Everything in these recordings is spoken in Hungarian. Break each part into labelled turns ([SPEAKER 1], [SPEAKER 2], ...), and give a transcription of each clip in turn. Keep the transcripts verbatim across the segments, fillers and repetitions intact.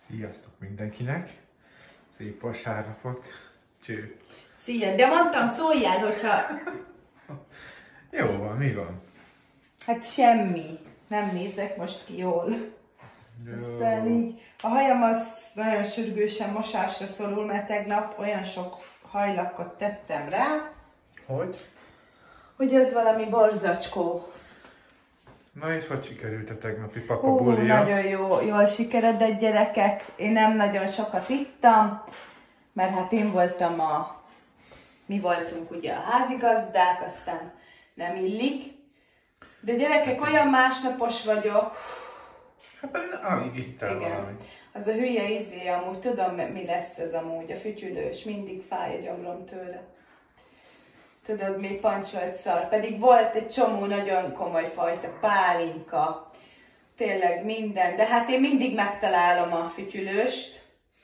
[SPEAKER 1] Sziasztok mindenkinek! Szép vasárnapot! Cső!
[SPEAKER 2] Szia! De mondtam, szóljál, hogyha...
[SPEAKER 1] Jó van, mi van?
[SPEAKER 2] Hát semmi. Nem nézek most ki jól. Aztán így a hajam az nagyon sürgősen mosásra szorul, mert tegnap olyan sok hajlakot tettem rá.
[SPEAKER 1] Hogy?
[SPEAKER 2] Hogy ez valami borzacskó.
[SPEAKER 1] Na és hogy sikerült a tegnapi papa
[SPEAKER 2] Ó,
[SPEAKER 1] bulia?
[SPEAKER 2] nagyon jó, jól sikeredett, gyerekek. Én nem nagyon sokat ittam, mert hát én voltam a... Mi voltunk ugye a házigazdák, aztán nem illik. De gyerekek,
[SPEAKER 1] hát
[SPEAKER 2] olyan másnapos vagyok.
[SPEAKER 1] Hát pedig alig ittál
[SPEAKER 2] Igen.
[SPEAKER 1] valami.
[SPEAKER 2] Az a hülye izé, amúgy tudom mi lesz ez amúgy, a fütyülős, mindig fáj a gyomrom tőle. Tudod, még pancsolt szar. Pedig volt egy csomó nagyon komoly fajta, pálinka, tényleg minden. De hát én mindig megtalálom a fütyülőst.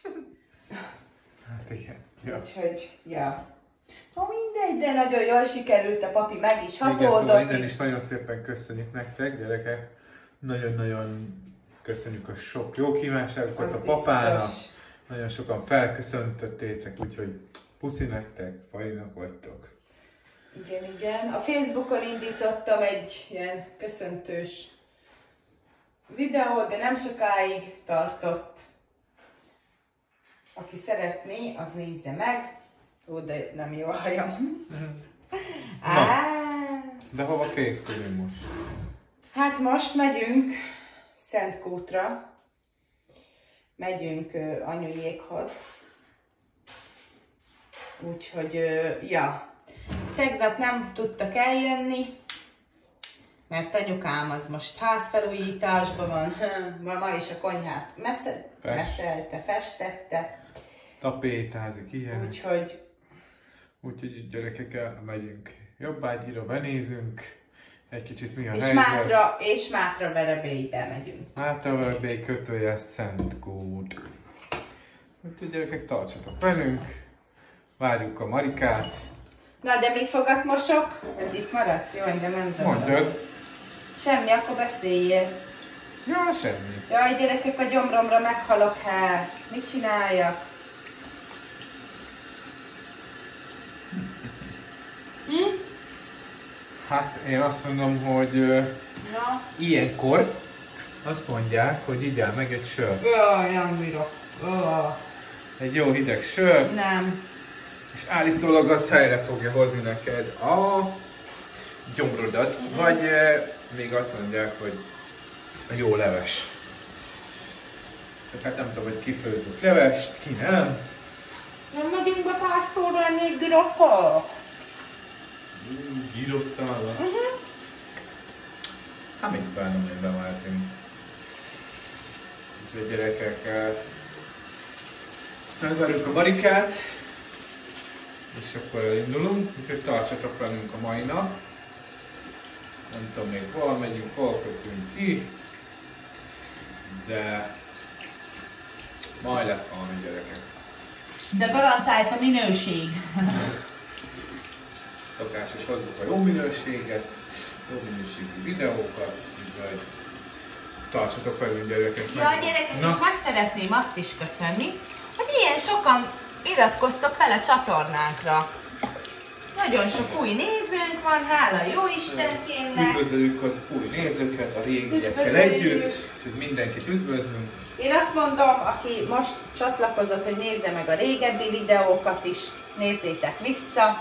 [SPEAKER 1] Hát igen. Ja.
[SPEAKER 2] Úgyhogy, ja. Ha mindegy, de nagyon jól sikerült, a papi meg is
[SPEAKER 1] Igen,
[SPEAKER 2] hatódott.
[SPEAKER 1] szóval innen is nagyon szépen köszönjük nektek, gyerekek. Nagyon-nagyon köszönjük a sok jó kívánságokat
[SPEAKER 2] Az
[SPEAKER 1] a papának.
[SPEAKER 2] biztos.
[SPEAKER 1] Nagyon sokan felköszöntöttétek, úgyhogy puszi nektek, fajnak vagytok.
[SPEAKER 2] Igen, igen. A Facebookon indítottam egy ilyen köszöntős videót, de nem sokáig tartott. Aki szeretné, az nézze meg. Ó, de nem jó a hajam. Á,
[SPEAKER 1] De hova készülünk most?
[SPEAKER 2] hát most megyünk Szentkútra. Megyünk uh, anyujékhoz. Úgyhogy, uh, ja. Tegnap nem tudtak eljönni, mert anyukám az most házfelújításban van. Ma, ma is a konyhát mesze,
[SPEAKER 1] Fest.
[SPEAKER 2] meszelte, festette.
[SPEAKER 1] Tapétázik, ilyen.
[SPEAKER 2] Úgyhogy
[SPEAKER 1] Úgyhogy gyerekekkel megyünk jobbágyira, benézünk. Egy kicsit mi a
[SPEAKER 2] és
[SPEAKER 1] helyzet.
[SPEAKER 2] Mátra, és Mátra Verebélybe megyünk.
[SPEAKER 1] Mátra Verebély kötője Szentkút. Úgyhogy gyerekek, tartsatok velünk. Várjuk a Marikát.
[SPEAKER 2] Na, de még fogat mosok? Ez itt maradsz? Jó, engem nem zavar.
[SPEAKER 1] Mondjad.
[SPEAKER 2] Semmi, akkor beszéljél.
[SPEAKER 1] Ja, semmi.
[SPEAKER 2] Jaj, gyerekek, a gyomromra meghalok, hát. Mit csináljak? Hm?
[SPEAKER 1] Hát én azt mondom, hogy uh,
[SPEAKER 2] Na?
[SPEAKER 1] ilyenkor azt mondják, hogy igyál meg egy sört.
[SPEAKER 2] Jaj, nem bírok. Jaj.
[SPEAKER 1] Egy jó hideg sört.
[SPEAKER 2] Nem.
[SPEAKER 1] És állítólag az helyre fogja hozni neked a gyomrodat, mm-hmm. vagy e, még azt mondják, hogy a jó leves. Tehát nem tudom, hogy ki főzött levest, ki nem.
[SPEAKER 2] Nem megyünk be pásztorolni egy gyrokkal?
[SPEAKER 1] Gyíroztál van.
[SPEAKER 2] Uh-huh.
[SPEAKER 1] Hát még bánom, hogy bemáltunk. Úgyhogy gyerekek, megvárjuk a Marikát, és akkor elindulunk, úgyhogy tartsatok velünk a mai nap. Nem tudom még hol megyünk, hol kötünk ki, de majd lesz valami, gyerekek.
[SPEAKER 2] De garantált a minőség.
[SPEAKER 1] Szokásos hozzuk a jó minőséget, jó minőségű videókat, úgyhogy tartsatok velünk, gyerekek.
[SPEAKER 3] Ja, gyerekek, és meg szeretném azt is köszönni, hogy ilyen sokan iratkoztok fel a csatornánkra. Nagyon sok új nézőnk van, hála jó Istenkénnek.
[SPEAKER 1] Üdvözöljük az új nézőket a régiekkel
[SPEAKER 2] Üdvözöljük.
[SPEAKER 1] együtt, úgyhogy mindenkit üdvözlünk.
[SPEAKER 2] Én azt mondom, aki most csatlakozott, hogy nézze meg a régebbi videókat is, nézzétek vissza.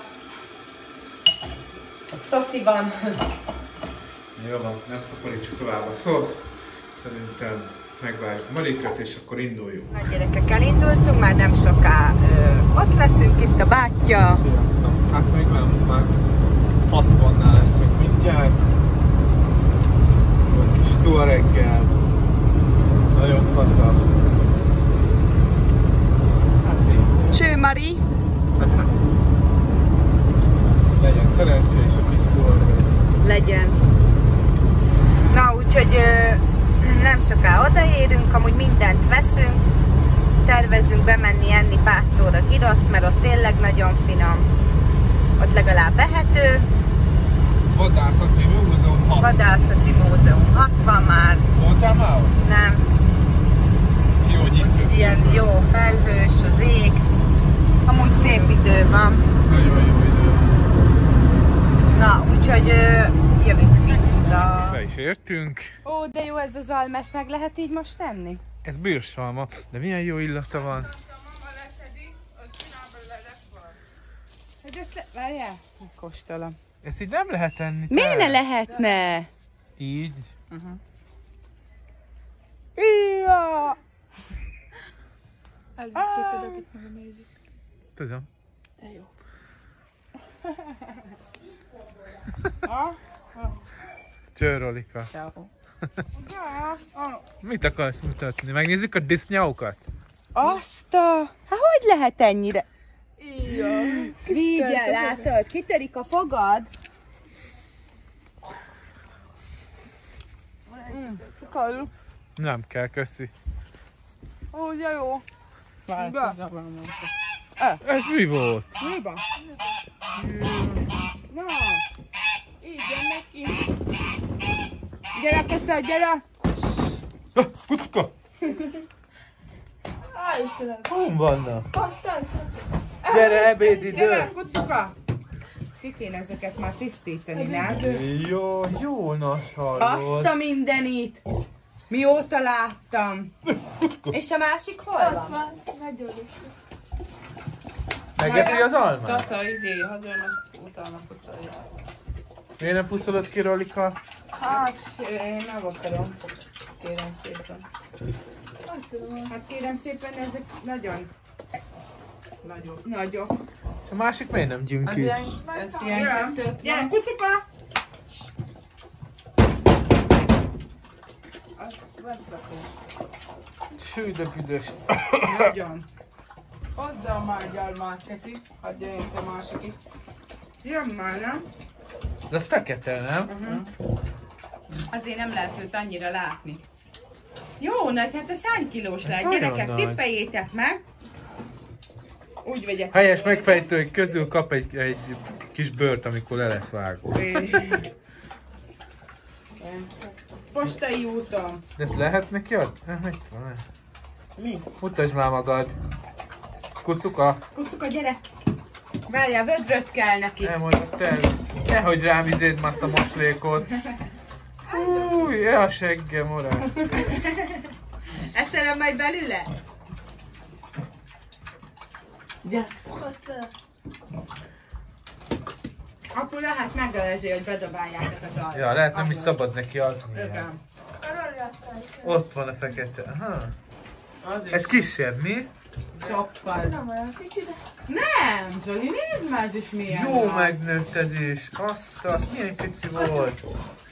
[SPEAKER 2] Szoszi van.
[SPEAKER 1] Jó van, nem szaporítsuk tovább a szót. Szerintem megvárjuk Marikát, és akkor induljunk.
[SPEAKER 2] Nagy gyerekek, elindultunk, már nem soká ö, ott leszünk, itt a bátyja.
[SPEAKER 1] Sziasztok! Hát még nem, már hatvannál leszünk mindjárt. Jó kis Tuareggel. Nagyon fasza. Hát így.
[SPEAKER 2] Cső, Mari!
[SPEAKER 1] Legyen szerencsés a kis Tuareg.
[SPEAKER 2] Legyen. Na, úgyhogy ö, nem soká odaérünk, amúgy mindent veszünk. Tervezünk bemenni enni pásztorra giroszt, mert ott tényleg nagyon finom. Ott legalább vehető.
[SPEAKER 1] Vadászati múzeum hat.
[SPEAKER 2] Vadászati múzeum hatvan már.
[SPEAKER 1] Voltál már ott?
[SPEAKER 2] Nem.
[SPEAKER 1] Jó, hogy itt
[SPEAKER 2] felhős az ég. Amúgy szép idő van.
[SPEAKER 1] Nagyon jó idő.
[SPEAKER 2] Na, úgyhogy uh, jövünk vissza.
[SPEAKER 1] Be is értünk.
[SPEAKER 2] Ó, de jó ez az alma, ezt meg lehet így most tenni?
[SPEAKER 1] Ez bőrsalma, de milyen jó illata van.
[SPEAKER 2] Hogy ezt le... Várjál? Kóstolom.
[SPEAKER 1] Ezt így nem lehet enni.
[SPEAKER 2] Miért ne lehetne?
[SPEAKER 1] Így.
[SPEAKER 2] Uh-huh. Ija!
[SPEAKER 3] Elvitték meg a mézik.
[SPEAKER 1] Tudom.
[SPEAKER 3] De jó.
[SPEAKER 1] Csőrolika. Mit akarsz mutatni? Megnézzük a disznyaukat?
[SPEAKER 2] Azt a... Hát hogy lehet ennyire?
[SPEAKER 3] Ija.
[SPEAKER 2] Vigyel, látod? Kitörik a fogad. Mm.
[SPEAKER 1] Nem kell, köszi.
[SPEAKER 2] Ó, de jó.
[SPEAKER 1] Ez mi volt?
[SPEAKER 2] Mi van? Na, így jön neki. Gyere, Keca, gyere!
[SPEAKER 1] Ah, kucka!
[SPEAKER 3] Állj,
[SPEAKER 1] Hol vannak?
[SPEAKER 3] Pattansz!
[SPEAKER 1] Gyere, ebédidő!
[SPEAKER 2] Gyere, kucuka! Ki kéne ezeket már tisztítani, nem?
[SPEAKER 1] Jó, jó nas
[SPEAKER 2] Azt
[SPEAKER 1] hallod.
[SPEAKER 2] a mindenit! Mióta láttam. És a másik hol
[SPEAKER 3] Ott
[SPEAKER 2] van?
[SPEAKER 3] van, nagyon is.
[SPEAKER 1] Megeszi az almát?
[SPEAKER 3] Tata, izé, hazajön, azt utána pucolja.
[SPEAKER 1] Miért nem pucolod ki, Rolika?
[SPEAKER 3] Hát, én nem akarom. Kérem szépen. Azt tudom,
[SPEAKER 2] Hát kérem szépen, ezek nagyon
[SPEAKER 3] nagyobb.
[SPEAKER 2] nagyok.
[SPEAKER 1] És a másik miért nem gyűn
[SPEAKER 3] Az
[SPEAKER 1] ki?
[SPEAKER 3] ilyen, ez ilyen kettőt
[SPEAKER 2] Gyere,
[SPEAKER 3] van.
[SPEAKER 2] kucuka!
[SPEAKER 3] Azt veszlakom.
[SPEAKER 1] Hű, de büdös.
[SPEAKER 3] Nagyon. Hozzá már egy almát, Keti. Hadd jöjjön a másikig.
[SPEAKER 2] Jön már, nem?
[SPEAKER 1] De az fekete, nem?
[SPEAKER 2] Uh-huh. Azért nem lehet őt annyira látni. Jó nagy, hát ez hány kilós lehet?
[SPEAKER 1] nagyon
[SPEAKER 2] Gyerekek,
[SPEAKER 1] nagy.
[SPEAKER 2] tippeljétek meg. Úgy vegyetek.
[SPEAKER 1] Helyes megfejtők közül kap egy, egy kis bőrt, amikor le lesz vágva.
[SPEAKER 2] Postai úton.
[SPEAKER 1] De ezt lehet neki adni? Eh, Itt van.
[SPEAKER 2] Mi?
[SPEAKER 1] Mutasd már magad. Kucuka.
[SPEAKER 2] Kucuka, gyere! Várjál, vödröt kell neki.
[SPEAKER 1] Nem, majd azt elvisz. Nehogy rám izéd már azt a maslékot. Új, a seggem, orá.
[SPEAKER 2] Eszelem majd belőle? Gyere. Akkor lehet megölezi, hogy bedobáljátok az alját.
[SPEAKER 1] Ja, lehet nem is szabad neki adni.
[SPEAKER 2] Igen.
[SPEAKER 1] Ott van a fekete. Aha.
[SPEAKER 3] Azért.
[SPEAKER 1] Ez kisebb, mi?
[SPEAKER 2] Sokkal.
[SPEAKER 3] Nem olyan kicsi, de...
[SPEAKER 2] Nem, Zoli, nézd már, ez is milyen
[SPEAKER 1] Jó
[SPEAKER 2] nagy.
[SPEAKER 1] megnőtt ez is. Azt, azt milyen pici volt.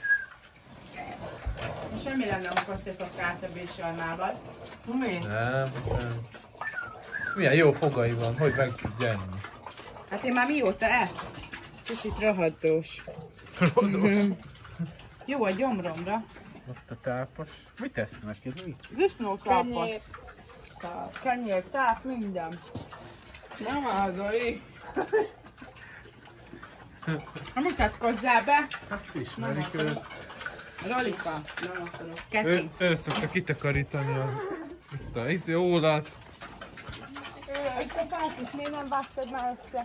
[SPEAKER 2] Semmi lenne, amikor azt a kártebés almával.
[SPEAKER 3] Mi?
[SPEAKER 1] Nem, nem. Milyen jó fogai van, hogy meg tudja enni.
[SPEAKER 2] Hát én már mióta el? Kicsit rohadós.
[SPEAKER 1] Rodos.
[SPEAKER 2] Jó a gyomromra.
[SPEAKER 1] Ott a tápos. Mit esznek? Ez mi?
[SPEAKER 2] Disznótápot. Kenyér, táp, minden.
[SPEAKER 3] Nem áll, Zoli.
[SPEAKER 2] Mutatkozzál be!
[SPEAKER 1] Hát ismerik őt.
[SPEAKER 2] Rolika. Nem akarok.
[SPEAKER 1] Ő,
[SPEAKER 2] Keti.
[SPEAKER 1] ő szokta kitakarítani a, itt a izé ólát.
[SPEAKER 2] Ezt a fát is miért nem vágtad már össze?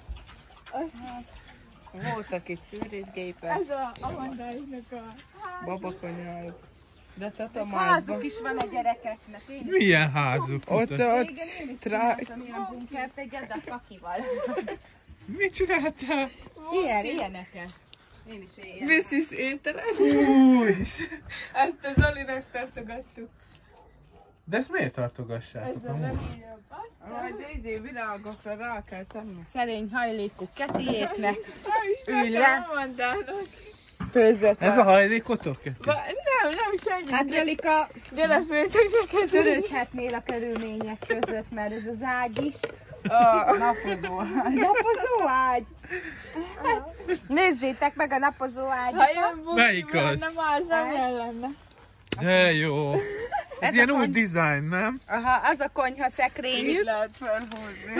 [SPEAKER 3] Voltak itt fűrészgépek,
[SPEAKER 4] Ez a Amandáiknak a...
[SPEAKER 3] babakonyhák. De Tata
[SPEAKER 2] Házuk
[SPEAKER 3] már...
[SPEAKER 2] is van a gyerekeknek. Én is.
[SPEAKER 1] Milyen házuk?
[SPEAKER 3] Ott,
[SPEAKER 1] Mutat-
[SPEAKER 3] ott,
[SPEAKER 2] Igen, én is
[SPEAKER 3] trá...
[SPEAKER 2] csináltam ilyen bunkert egy adag kakival.
[SPEAKER 1] Mit csináltál?
[SPEAKER 2] Ilyen, ilyeneket. Én is ilyen.
[SPEAKER 3] missis ételen.
[SPEAKER 1] Fúj!
[SPEAKER 4] Ezt a Zolinak tartogattuk.
[SPEAKER 1] De ezt miért tartogassátok
[SPEAKER 4] Ez a
[SPEAKER 1] amúgy?
[SPEAKER 4] legjobb. Aztán...
[SPEAKER 3] Majd izé virágokra rá kell tenni.
[SPEAKER 2] Szerény hajlékú Ketiéknek.
[SPEAKER 4] Ülj
[SPEAKER 2] Ülj le.
[SPEAKER 4] Amandának.
[SPEAKER 2] Főzött
[SPEAKER 1] Ez a hajlékotok? Keti?
[SPEAKER 4] Ba, nem, nem is ennyi.
[SPEAKER 2] Hát Rolika,
[SPEAKER 4] Gyere, főzök neked.
[SPEAKER 2] törődhetnél a körülmények között, mert ez az ágy is.
[SPEAKER 3] A napozó.
[SPEAKER 2] Napozó ágy! Hát, nézzétek meg a napozó ágyat.
[SPEAKER 4] Ha ilyen bukni
[SPEAKER 1] Melyik az?
[SPEAKER 4] lenne, már az nem jön lenne.
[SPEAKER 1] De jó! Ez,
[SPEAKER 2] Ez
[SPEAKER 1] ilyen
[SPEAKER 2] a
[SPEAKER 1] új
[SPEAKER 2] kon-
[SPEAKER 1] design, nem?
[SPEAKER 2] Aha, az a konyha
[SPEAKER 3] Így
[SPEAKER 2] szekrényük.
[SPEAKER 3] lehet felhúzni.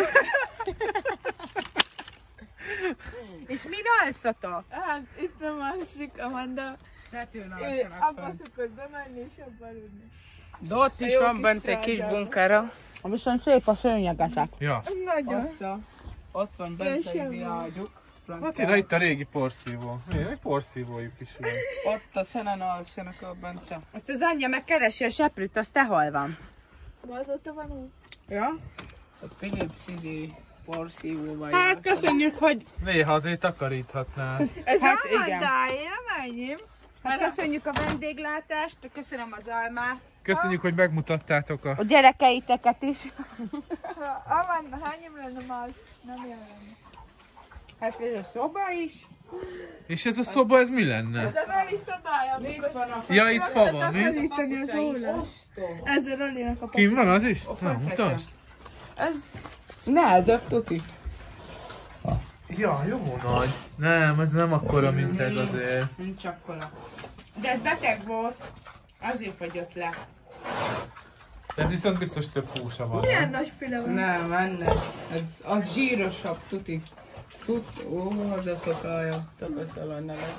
[SPEAKER 2] És mi alszatok?
[SPEAKER 4] Hát, itt a másik Amanda.
[SPEAKER 2] Tetőn
[SPEAKER 4] Ő abba szokott bemenni és abba aludni.
[SPEAKER 3] De ott is
[SPEAKER 4] Jó
[SPEAKER 3] van
[SPEAKER 4] kis
[SPEAKER 3] bent egy kis
[SPEAKER 4] trágyában.
[SPEAKER 3] bunkera. Viszont szép a szőnyegetek.
[SPEAKER 1] Ja.
[SPEAKER 4] Nagyon.
[SPEAKER 5] Azt a, ott van
[SPEAKER 4] Ilyen
[SPEAKER 5] bent
[SPEAKER 4] semmi.
[SPEAKER 5] egy ágyuk.
[SPEAKER 1] Hát ide itt a régi porszívó. Igen, egy porszívójuk is van.
[SPEAKER 5] Ott a szenen alszanak a bent.
[SPEAKER 3] Azt az anyja megkeresi a seprűt, az te hol van?
[SPEAKER 4] Azóta van úgy.
[SPEAKER 5] Ja? A Philips izé porszívóval.
[SPEAKER 3] Hát köszönjük, hogy...
[SPEAKER 1] Néha azért takaríthatnál.
[SPEAKER 3] Ez hát igen.
[SPEAKER 4] De én nem enyém.
[SPEAKER 3] Hát köszönjük a vendéglátást, köszönöm az almát.
[SPEAKER 1] Köszönjük, hogy megmutattátok a...
[SPEAKER 3] A gyerekeiteket is.
[SPEAKER 4] Ha Amanda, hányom lenne már, nem jelen.
[SPEAKER 3] Hát ez a szoba is.
[SPEAKER 1] És ez a szoba, ez mi lenne?
[SPEAKER 4] De már is szabálya.
[SPEAKER 5] Itt van a
[SPEAKER 1] Ja, itt fa van, mi?
[SPEAKER 4] Takarítani az ólás. Ez a Ralinak a
[SPEAKER 1] Kim van az is? Na, mutasd.
[SPEAKER 5] Ez nehezebb, tuti.
[SPEAKER 1] Ja, jó nagy. Nem, ez nem akkora, mint ez azért.
[SPEAKER 5] Nincs akkora.
[SPEAKER 3] De ez beteg volt. Azért fagyott le.
[SPEAKER 1] Ez viszont biztos több húsa van.
[SPEAKER 4] Milyen
[SPEAKER 1] Nem?
[SPEAKER 4] nagy füle van.
[SPEAKER 5] Nem, ennek. Ez az zsírosabb, tuti. Tud, ó, az a tokája. Tapasztal a nevet.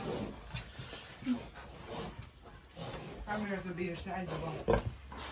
[SPEAKER 3] Amiért a bírás egyben van.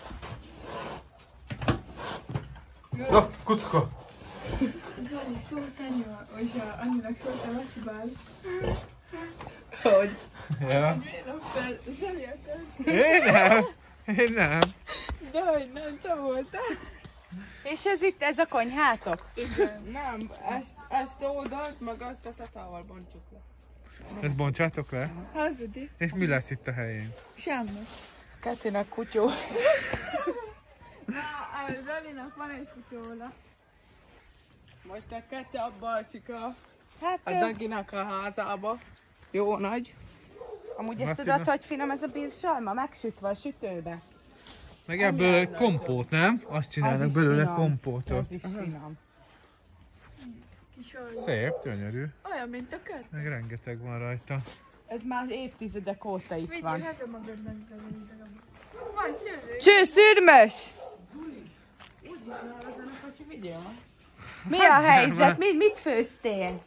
[SPEAKER 1] Ja, kucka!
[SPEAKER 4] Zoli, szólt anya, hogy a anyinak szólt a vacibál.
[SPEAKER 5] Hogy?
[SPEAKER 1] Ja.
[SPEAKER 4] Miért fel? Zoli akar.
[SPEAKER 1] Én nem. Én nem.
[SPEAKER 4] De hogy nem, te voltál.
[SPEAKER 3] És ez itt, ez a konyhátok?
[SPEAKER 5] Igen. Nem, ezt, ezt oldalt, meg azt a tetával bontsuk le.
[SPEAKER 1] Ezt bontsátok le?
[SPEAKER 4] Hazudi.
[SPEAKER 1] És mi lesz itt a helyén?
[SPEAKER 4] Semmi.
[SPEAKER 5] Ketinek kutyó.
[SPEAKER 4] Na, a Ralinak van egy kutyóla.
[SPEAKER 5] Most a Keti abba alszik a,
[SPEAKER 3] Hát,
[SPEAKER 5] a Daginak a házába. Jó nagy.
[SPEAKER 3] amúgy ezt
[SPEAKER 1] Martina?
[SPEAKER 3] tudod, hogy finom ez a bírsalma? Megsütve a sütőbe.
[SPEAKER 1] Meg ebből kompót, nem? Azt csinálnak
[SPEAKER 3] is
[SPEAKER 1] belőle
[SPEAKER 3] finom.
[SPEAKER 1] kompótot.
[SPEAKER 3] Ez is finom.
[SPEAKER 4] Kis olyan.
[SPEAKER 1] Szép, gyönyörű.
[SPEAKER 4] Olyan, mint a kert.
[SPEAKER 1] Meg rengeteg van rajta.
[SPEAKER 3] Ez már évtizedek óta itt
[SPEAKER 4] Vigyél
[SPEAKER 3] van.
[SPEAKER 4] haza magadnak, Zoli, darabot. Van szőlő.
[SPEAKER 3] Csőszürmös!
[SPEAKER 5] Úgyis választanak, hogy vigyél ma.
[SPEAKER 3] Mi a helyzet? Mit, mit főztél?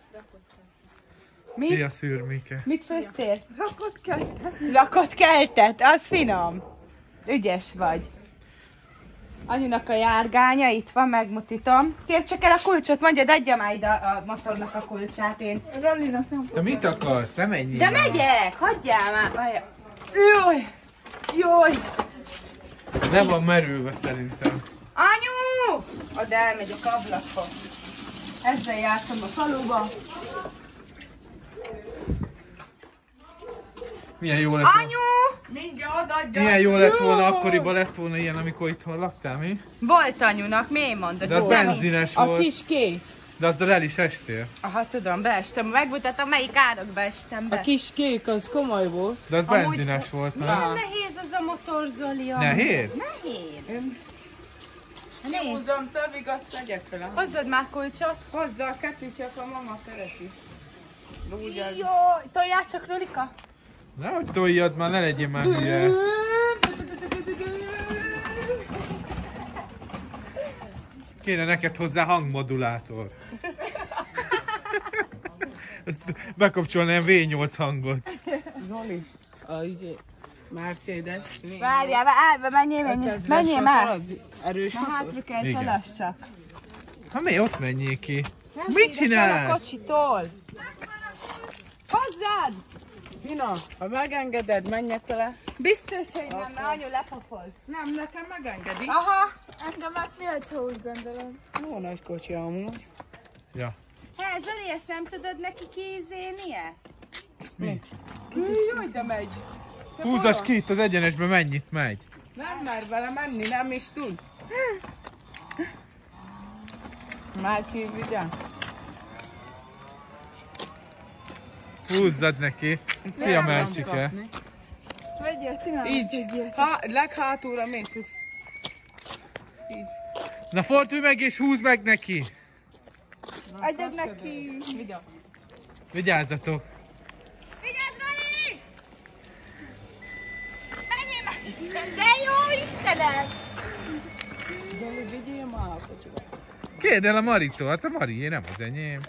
[SPEAKER 1] Mi
[SPEAKER 3] Mit?
[SPEAKER 1] a szürmike?
[SPEAKER 3] Mit főztél?
[SPEAKER 4] Rakott kertet.
[SPEAKER 3] Rakott keltet, az finom. Ügyes vagy. Anyunak a járgánya itt van, megmutatom. Kérd csak el a kulcsot, mondjad, adja már ide a motornak a kulcsát én.
[SPEAKER 4] Ralinak nem.
[SPEAKER 1] Te mit akarsz? Ne menjél
[SPEAKER 3] De
[SPEAKER 1] már.
[SPEAKER 3] megyek, hagyjál már. Várjál. Jaj, jaj.
[SPEAKER 1] Le van merülve szerintem.
[SPEAKER 3] Anyu! Oda elmegyek ablakon. Ezzel jártam a faluba.
[SPEAKER 1] Milyen jó lett volna.
[SPEAKER 3] Anyu!
[SPEAKER 5] Mindjárt odaadja.
[SPEAKER 1] Milyen jó lett volna, akkoriban lett volna ilyen, amikor itthon laktál, mi?
[SPEAKER 3] Volt anyunak, mi mondod?
[SPEAKER 1] De az benzines
[SPEAKER 5] A
[SPEAKER 1] volt.
[SPEAKER 5] kis ké.
[SPEAKER 1] De azzal el is estél.
[SPEAKER 3] Aha, tudom, beestem. Megmutatom, melyik árokba estem be.
[SPEAKER 5] A kis kék az komoly volt.
[SPEAKER 1] De az
[SPEAKER 3] Amúgy-
[SPEAKER 1] benzines volt, nem?
[SPEAKER 3] Milyen nehéz az a motor, Zoli? amúgy.
[SPEAKER 1] Nehéz?
[SPEAKER 3] Nehéz. Nehéz.
[SPEAKER 5] Kihúzom tövig, azt megyek vele.
[SPEAKER 3] Hozzad már kulcsot.
[SPEAKER 5] Hozzá a Keti, csak a mama szereti. Úgy az.
[SPEAKER 3] Jó, toljál csak, Rolika.
[SPEAKER 1] Nehogy toljad már, ne legyél már hülye. Kéne neked hozzá hangmodulátor. Ezt bekapcsolni ilyen vé nyolc hangot.
[SPEAKER 5] Zoli, a izé, Mercedes.
[SPEAKER 3] Várjál, várjál, menjél, menjél, menjél már.
[SPEAKER 5] Erős
[SPEAKER 3] Na
[SPEAKER 5] motor.
[SPEAKER 3] hátra kell
[SPEAKER 1] Igen.
[SPEAKER 3] tolassak.
[SPEAKER 1] Ha mi ott menjél ki?
[SPEAKER 3] Nem
[SPEAKER 1] Mit
[SPEAKER 3] férek el
[SPEAKER 1] csinálsz?
[SPEAKER 3] a kocsitól. Hozzád!
[SPEAKER 5] Zina, ha megengeded, menjek vele.
[SPEAKER 3] Biztos, hogy nem, mert anyu lepofoz.
[SPEAKER 5] Nem, nekem megengedi.
[SPEAKER 3] Aha.
[SPEAKER 4] Engem már miért úgy gondolom.
[SPEAKER 5] Jó nagy kocsi amúgy.
[SPEAKER 1] Ja.
[SPEAKER 3] Hé, Zoli, ezt nem tudod neki kézénie?
[SPEAKER 1] Mi?
[SPEAKER 5] Jaj, de megy. Te
[SPEAKER 1] Húzas
[SPEAKER 5] hol
[SPEAKER 1] ki itt az egyenesbe, mennyit megy.
[SPEAKER 5] van? Nem mer vele menni, nem is tud. Mácsi, vigyen.
[SPEAKER 1] Húzzad neki. Szia, Mercsike.
[SPEAKER 4] Vegyél, Tina,
[SPEAKER 5] Így,
[SPEAKER 4] vegyél.
[SPEAKER 5] ha, leghátulra mész. Így.
[SPEAKER 1] Na fordulj meg és húzd meg neki.
[SPEAKER 4] Adjad neki.
[SPEAKER 5] Vigyen.
[SPEAKER 1] Vigyázzatok.
[SPEAKER 3] Vigyázz, Roli! Menjél már! De jó Istenem!
[SPEAKER 5] Zoli, vigyél már a kocsiba.
[SPEAKER 1] Kérd el a Maritól, hát a Marié nem az enyém.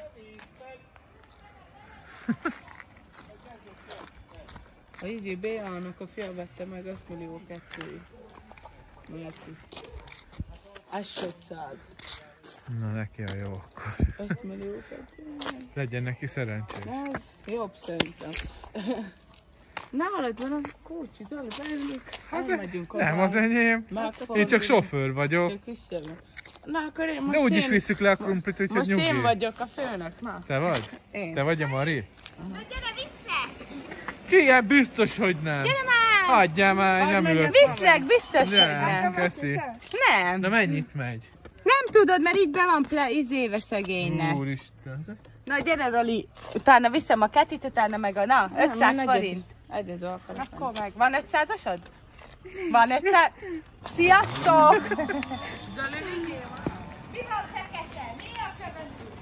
[SPEAKER 5] A izé Bélának a fia vette meg öt millió kettőig. Mert is. Ez ötszáz.
[SPEAKER 1] Na neki a jó akkor.
[SPEAKER 5] öt milliókat.
[SPEAKER 1] Legyen neki szerencsés.
[SPEAKER 5] Ez jobb szerintem. Nálad van az kocsi, Zoli, beülünk. Elmegyünk oda.
[SPEAKER 1] Nem az enyém. Én csak sofőr vagyok.
[SPEAKER 5] Csak visszajövök. Na akkor én most
[SPEAKER 1] De úgyis
[SPEAKER 5] én...
[SPEAKER 1] visszük le a krumplit, úgyhogy
[SPEAKER 5] Most
[SPEAKER 1] nyugi.
[SPEAKER 5] én vagyok a főnök, na.
[SPEAKER 1] Te vagy?
[SPEAKER 5] Én.
[SPEAKER 1] Te vagy a Mari?
[SPEAKER 3] Na gyere, viszlek!
[SPEAKER 1] Ki? Hát biztos, hogy nem.
[SPEAKER 3] Gyere már!
[SPEAKER 1] Hagyjál már,
[SPEAKER 5] Hadd
[SPEAKER 1] nem
[SPEAKER 5] menjek.
[SPEAKER 1] ülök.
[SPEAKER 3] Viszlek, biztos, hogy
[SPEAKER 1] Nem,
[SPEAKER 3] nem.
[SPEAKER 1] köszi.
[SPEAKER 3] Nem.
[SPEAKER 1] Na mennyit megy?
[SPEAKER 3] Nem tudod, mert itt be van ple izéve szegénynek.
[SPEAKER 1] Úristen.
[SPEAKER 3] Na gyere, Roli. Utána viszem a Ketit, utána meg a... Na, ötszáz forint.
[SPEAKER 5] Egyedül akarok.
[SPEAKER 3] Akkor meg. Van ötszázasod? Van ötszáz? Sziasztok!
[SPEAKER 5] Zoli,
[SPEAKER 3] Mi van fekete? Mi a követő?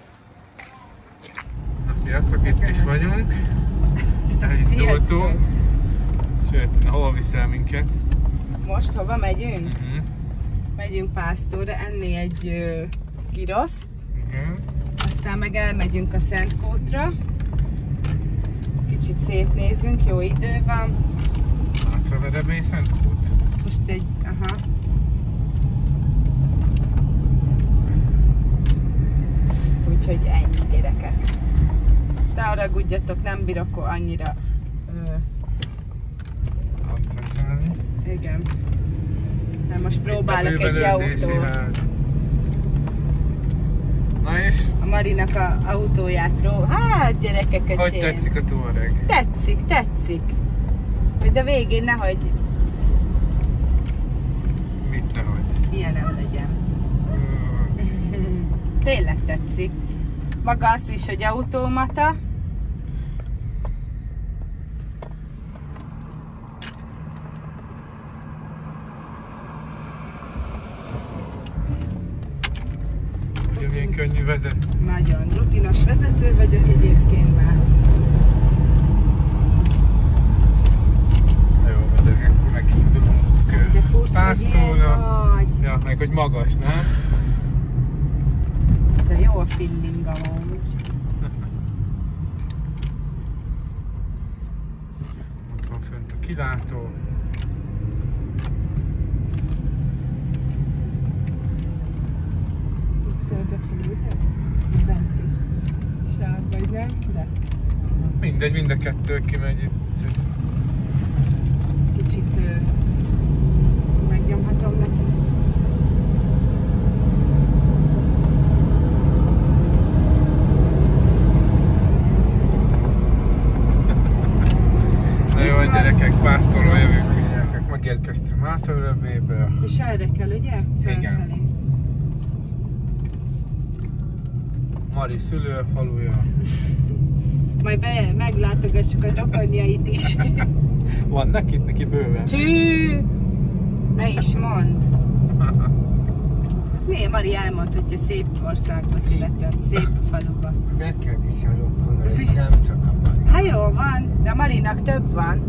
[SPEAKER 1] Na sziasztok, itt is vagyunk. Elindultunk. Sőt, na hova viszel minket?
[SPEAKER 3] Most hova megyünk?
[SPEAKER 1] Uh-huh.
[SPEAKER 3] Megyünk Pásztorra enni egy ö, giroszt.
[SPEAKER 1] Igen.
[SPEAKER 3] Aztán meg elmegyünk a Szentkótra. Kicsit szétnézünk, jó idő van.
[SPEAKER 1] Hátraverebély Szentkút.
[SPEAKER 3] Most egy, aha. Úgyhogy ennyi, gyerekek. És ne haragudjatok, nem bírok annyira... Ö,
[SPEAKER 1] Koncentrálni.
[SPEAKER 3] igen. Nem, most próbálok
[SPEAKER 1] Itt a
[SPEAKER 3] egy
[SPEAKER 1] művelődési
[SPEAKER 3] autót.
[SPEAKER 1] ház. Na és?
[SPEAKER 3] A Marinak a autóját prób... Hát gyerekek,
[SPEAKER 1] Hogy
[SPEAKER 3] öcsém.
[SPEAKER 1] tetszik a Touareg?
[SPEAKER 3] Tetszik, tetszik. Hogy a végén nehogy
[SPEAKER 1] Mit nehogy?
[SPEAKER 3] ilyen nem legyen.
[SPEAKER 1] Hmm.
[SPEAKER 3] Tényleg tetszik. Maga az is, hogy automata.
[SPEAKER 1] Ugyanilyen könnyű vezet.
[SPEAKER 3] Nagyon rutinos vezető vagyok egyébként már.
[SPEAKER 1] Na jó, de akkor megindulunk
[SPEAKER 3] De furcsa, hogy ilyen
[SPEAKER 1] Pásztorra.
[SPEAKER 3] vagy.
[SPEAKER 1] Ja, meg hogy magas, nem?
[SPEAKER 3] De jó a feeling amúgy.
[SPEAKER 1] Ott van fönt a kilátó.
[SPEAKER 3] Itt odafelé, ugye? Benti. Sáv vagy nem? De
[SPEAKER 1] Mindegy, mind a kettő kimegy itt. Úgyhogy
[SPEAKER 3] kicsit ö, megnyomhatom neki.
[SPEAKER 1] na jó, gyerekek, Pásztorra jövünk vissza. Megérkeztünk Hátraverebélyből.
[SPEAKER 3] És erre kell, ugye? Felfelé.
[SPEAKER 1] Mari szülőfaluja.
[SPEAKER 3] Majd be, meglátogassuk a rokonjait is.
[SPEAKER 1] Vannak itt neki bőven?
[SPEAKER 3] Csű! Ne is mondd! Miért Mari elmondhatja, szép országba született, szép faluba?
[SPEAKER 6] Neked is a rokonaid, nem csak a Mari.
[SPEAKER 3] Hát jó van, de Marinak több van.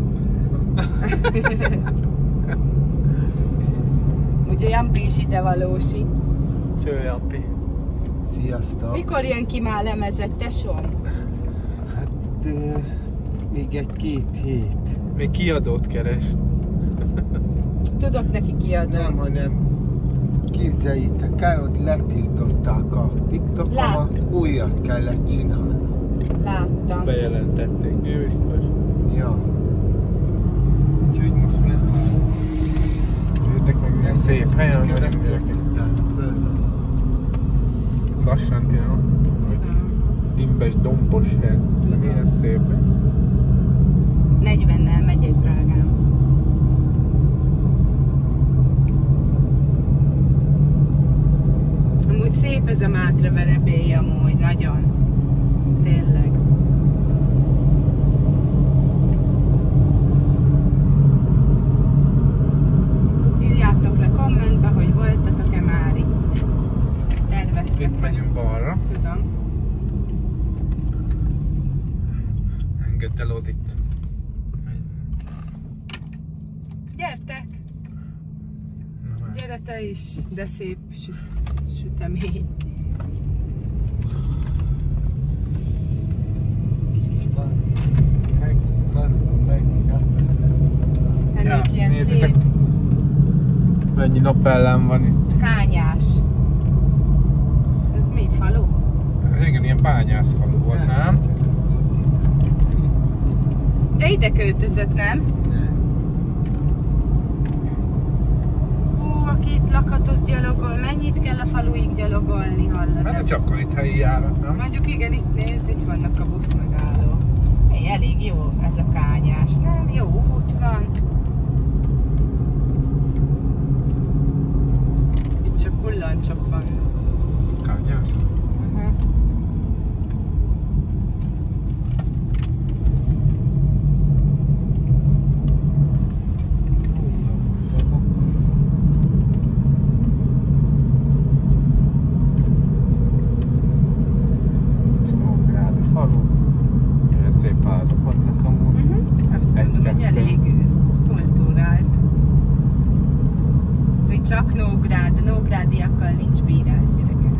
[SPEAKER 3] Ugye Jampi is ide valósi.
[SPEAKER 1] Cső, Jampi.
[SPEAKER 6] Sziasztok!
[SPEAKER 3] Mikor jön ki már lemezet, tesóm?
[SPEAKER 6] Hát ö, még egy-két hét.
[SPEAKER 1] Még kiadót keres.
[SPEAKER 3] Tudok neki kiadni.
[SPEAKER 6] Nem, hanem képzeljétek el, hogy letiltották a TikTokomat,
[SPEAKER 3] Láttam.
[SPEAKER 6] újat kellett csinálni.
[SPEAKER 3] Láttam.
[SPEAKER 1] Bejelentették, mi biztos?
[SPEAKER 6] Ja. Úgyhogy most meg
[SPEAKER 1] Jöttek meg milyen szép helyen vagyunk.
[SPEAKER 6] utána föl.
[SPEAKER 1] Lassan tényleg, hogy dimbes, dombos hely. Milyen szép.
[SPEAKER 3] negyvennel megyek, drágám. Amúgy szép ez a Mátraverebély amúgy, nagyon. Tényleg. Írjátok le kommentbe, hogy voltatok-e már itt. Terveztek.
[SPEAKER 1] Itt megyünk balra.
[SPEAKER 3] Tudom.
[SPEAKER 1] Engedd el Odit.
[SPEAKER 3] Gyertek!
[SPEAKER 1] Na, már.
[SPEAKER 3] Gyere te is, de szép sü sütemény.
[SPEAKER 6] Kis van, megint karban, megint napellem.
[SPEAKER 3] Ennek
[SPEAKER 1] Ja,
[SPEAKER 3] ilyen
[SPEAKER 1] nézzétek.
[SPEAKER 3] szép
[SPEAKER 1] Mennyi napellem van itt.
[SPEAKER 3] kányás.
[SPEAKER 1] kányász falu volt, nem?
[SPEAKER 3] De ide költözött, nem? Hú, aki itt lakhat, az gyalogol. Mennyit kell a faluig gyalogolni, hallod?
[SPEAKER 1] Hát csak akkor itt helyi járat, nem?
[SPEAKER 3] Mondjuk igen, itt nézd, itt vannak a buszmegálló. Hey, elég jó ez a kányás, nem? Jó út van. Itt csak kullancsok vannak.
[SPEAKER 1] Kányás?
[SPEAKER 3] Uh-huh. Csak Nógrád, nógrádiakkal nincs bírás, gyerekek.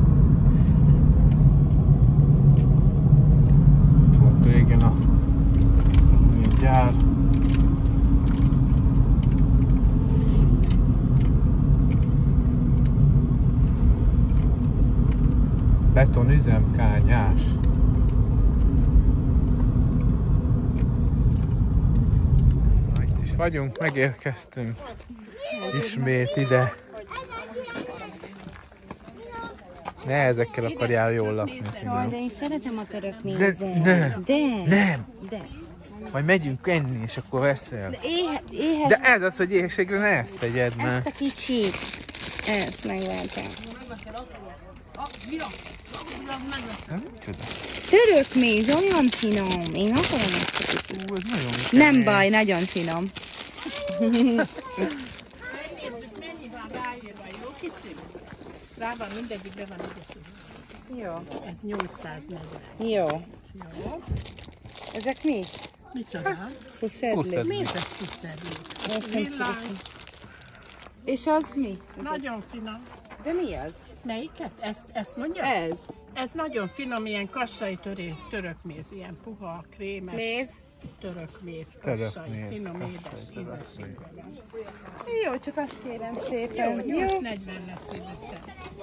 [SPEAKER 1] Volt régen a gyár. Betonüzem, Kányás. Na, itt is vagyunk, megérkeztünk. Ismét ide. Ne ezekkel akarjál jól lakni.
[SPEAKER 7] Jaj, de én szeretem a török
[SPEAKER 1] De,
[SPEAKER 7] mézet.
[SPEAKER 1] nem,
[SPEAKER 7] De.
[SPEAKER 1] nem.
[SPEAKER 7] De.
[SPEAKER 1] Majd megyünk enni, és akkor veszel.
[SPEAKER 7] Éhe, éhe,
[SPEAKER 1] De ez az, hogy éhségre ne ezt tegyed,
[SPEAKER 7] ezt
[SPEAKER 1] mert...
[SPEAKER 7] a kicsit. Ezt megvettem.
[SPEAKER 1] Ez micsoda?
[SPEAKER 7] Török méz, olyan finom. Én akarom ezt a kicsit.
[SPEAKER 1] Ú, ez nagyon
[SPEAKER 3] Nem
[SPEAKER 1] kemény.
[SPEAKER 3] baj, nagyon finom.
[SPEAKER 8] Rá van, mindegyik be van ide.
[SPEAKER 3] Jó.
[SPEAKER 8] Ez nyolcszáznegyven.
[SPEAKER 3] Jó.
[SPEAKER 8] Jó.
[SPEAKER 3] Ezek mi?
[SPEAKER 8] Micsoda?
[SPEAKER 3] Puszedli.
[SPEAKER 1] Puszedli.
[SPEAKER 8] Miért ez puszedli?
[SPEAKER 3] Ezt nem
[SPEAKER 8] Villás.
[SPEAKER 3] tudom. És az mi?
[SPEAKER 8] Nagyon finom.
[SPEAKER 3] De mi az?
[SPEAKER 8] Melyiket? Ezt, ezt mondja?
[SPEAKER 3] Ez.
[SPEAKER 8] Ez nagyon finom, ilyen kassai töré, török méz, ilyen puha, krémes.
[SPEAKER 3] Méz.
[SPEAKER 8] Török méz,
[SPEAKER 1] Török
[SPEAKER 8] kassai,
[SPEAKER 1] méz,
[SPEAKER 8] finom,
[SPEAKER 1] kassai,
[SPEAKER 8] édes,
[SPEAKER 1] török
[SPEAKER 8] ízességben van.
[SPEAKER 3] Jó, csak azt kérem
[SPEAKER 8] Jó,
[SPEAKER 3] szépen. Jó.
[SPEAKER 8] nyolc negyven lesz szívesen.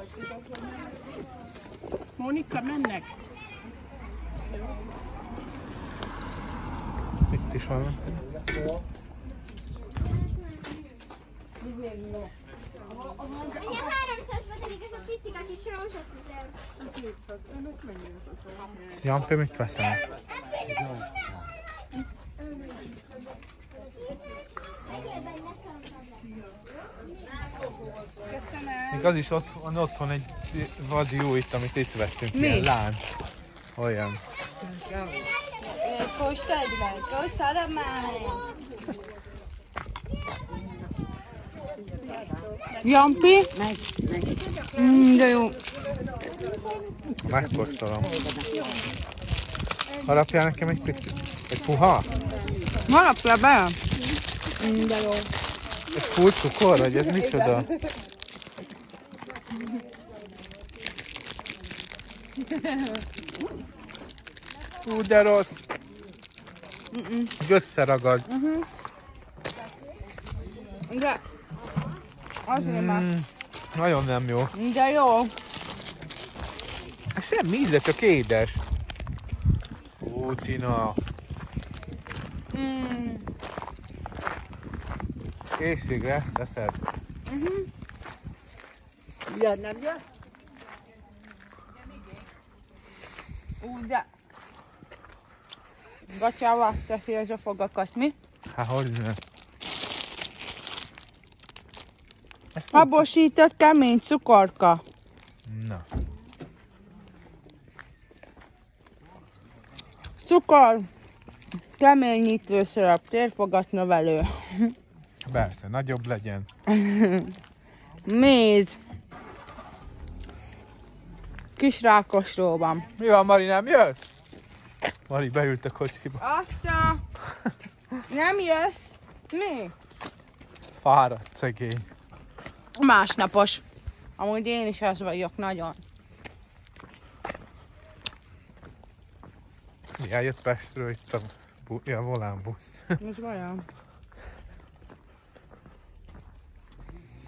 [SPEAKER 8] Mónika, mennek?
[SPEAKER 1] Itt is van.
[SPEAKER 9] Ugye háromszáz pedig ez a picika kis rózsaszüzem.
[SPEAKER 1] Jampi, mit veszel? Még az is ott van otthon egy vadi jó itt, amit itt vettünk.
[SPEAKER 3] Mi?
[SPEAKER 1] Ilyen lánc. Olyan.
[SPEAKER 3] Kóstolj meg, kóstolj már! Jampi? Mm, de jó.
[SPEAKER 1] Megkóstolom. Harapjál nekem egy picit? Egy puha?
[SPEAKER 3] Harapja be!
[SPEAKER 7] Mm, de jó.
[SPEAKER 1] Ez full cukor, vagy ez micsoda? Hú, de rossz. Összeragad.
[SPEAKER 3] De... Azért már.
[SPEAKER 1] Mm, nagyon nem jó.
[SPEAKER 3] De jó.
[SPEAKER 1] Ez semmi íze, csak édes. Ó, Tina.
[SPEAKER 3] Mm.
[SPEAKER 1] Készségre ezt teszed.
[SPEAKER 8] Jön, nem jön?
[SPEAKER 3] Úgy, de... Gatyával teszi ez a fogakat, mi?
[SPEAKER 1] Hát hogy ne? Ez
[SPEAKER 3] Habosított kemény cukorka.
[SPEAKER 1] Na.
[SPEAKER 3] Cukor, keményítő szöröp, térfogatnövelő.
[SPEAKER 1] Persze, nagyobb legyen.
[SPEAKER 3] Méz. Kis rákosról.
[SPEAKER 1] Mi van, Mari, nem jössz? Mari beült a kocsiba.
[SPEAKER 3] Azt a... Nem jössz? Mi?
[SPEAKER 1] Fáradt szegény.
[SPEAKER 3] Másnapos. Amúgy én is az vagyok, nagyon.
[SPEAKER 1] Mi eljött Pestről itt a, bu- a volánbusz.
[SPEAKER 3] Most vajon?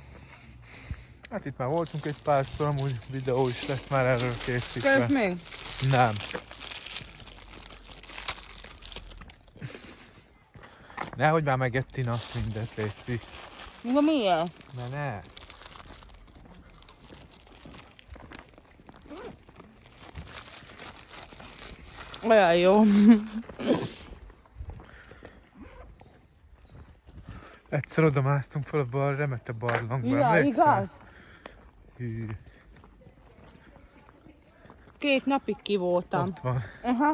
[SPEAKER 1] Hát itt már voltunk egy párszor, amúgy videó is lett már erről készítve.
[SPEAKER 3] Kösz még?
[SPEAKER 1] Nem. Nehogy már megettin azt mindet, Léci.
[SPEAKER 3] De miért?
[SPEAKER 1] Ne, ne.
[SPEAKER 3] Olyan jó.
[SPEAKER 1] Egyszer oda másztunk fel a bar, remette barlangba.
[SPEAKER 3] Ja, igaz?
[SPEAKER 1] Hű.
[SPEAKER 3] Két napig ki voltam.
[SPEAKER 1] Ott van.
[SPEAKER 3] Aha.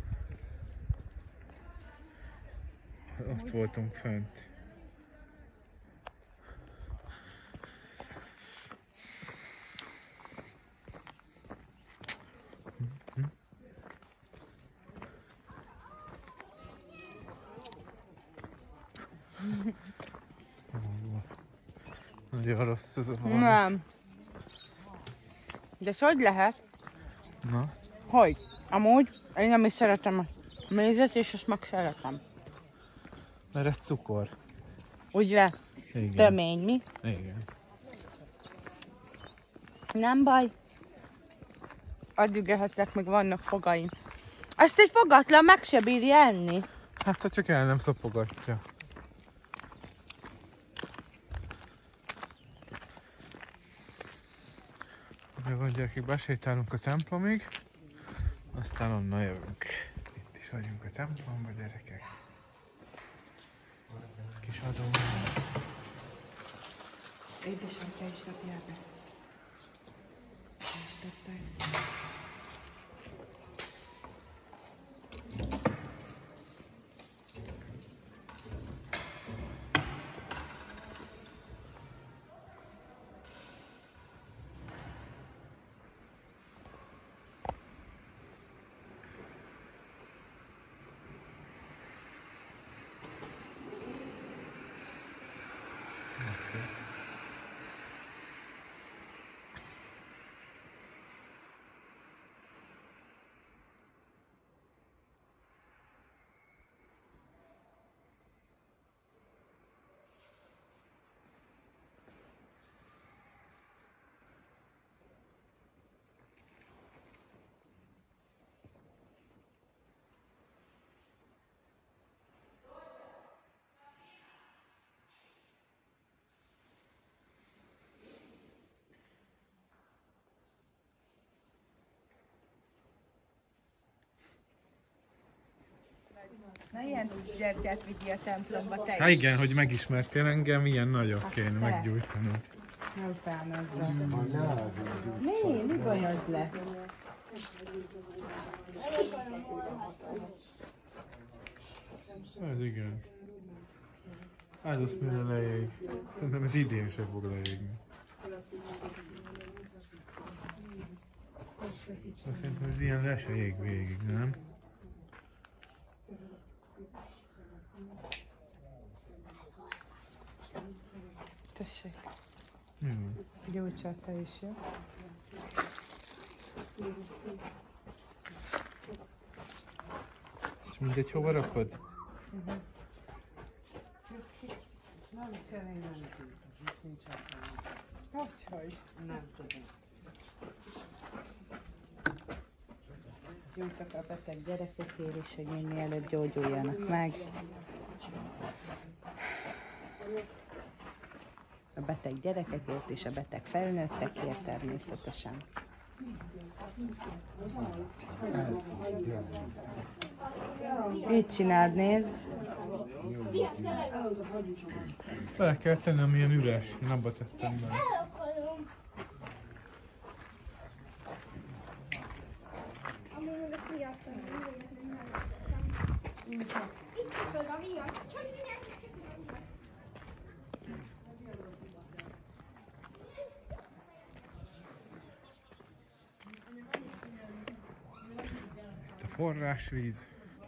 [SPEAKER 1] Ott voltunk fent. Nagyon rossz ez a hal.
[SPEAKER 3] Nem. De ez hogy lehet?
[SPEAKER 1] Na?
[SPEAKER 3] Hogy? Amúgy én nem is szeretem a mézet, és ezt meg szeretem.
[SPEAKER 1] Mert ez cukor.
[SPEAKER 3] Ugye?
[SPEAKER 1] Igen.
[SPEAKER 3] Tömény, mi?
[SPEAKER 1] Igen.
[SPEAKER 3] Nem baj. Addig ehetek, még vannak fogaim. Ezt egy fogatlan meg se bírja enni.
[SPEAKER 1] Hát ha csak el nem szopogatja. Jó van gyerekek, besétálunk a templomig, aztán onnan jövünk. Itt is vagyunk a templomba, gyerekek. Kis adó.
[SPEAKER 3] Édesem, te is dobjál be. Te is dobd be ezt. Na ilyen gyertyát vigyél a templomba te is.
[SPEAKER 1] Hát igen, hogy megismertél engem, ilyen nagyok
[SPEAKER 3] Hát
[SPEAKER 1] kéne
[SPEAKER 3] te.
[SPEAKER 1] meggyújtanod.
[SPEAKER 3] Nem felmezzem. Mi? Mi baj az lesz?
[SPEAKER 1] Ez igen. Ez azt mire leég. Szerintem ez idén se fog leégni. Szerintem ez ilyen le se ég végig, nem?
[SPEAKER 3] Tessék.
[SPEAKER 1] Mi van?
[SPEAKER 3] Gyújtsál te is, jó?
[SPEAKER 1] És mindegy, hova rakod?
[SPEAKER 3] Uh-huh. Hogy, nem tudom. Gyújtok a beteg gyerekekért is, hogy minél előbb gyógyuljanak meg. A beteg gyerekekért és a beteg felnőttekért természetesen. Így csináld, nézd.
[SPEAKER 1] Bele kell tenni, amilyen üres. Én abba tettem bele.
[SPEAKER 9] Itt csapod a viasz, csak
[SPEAKER 1] Itt a forrásvíz.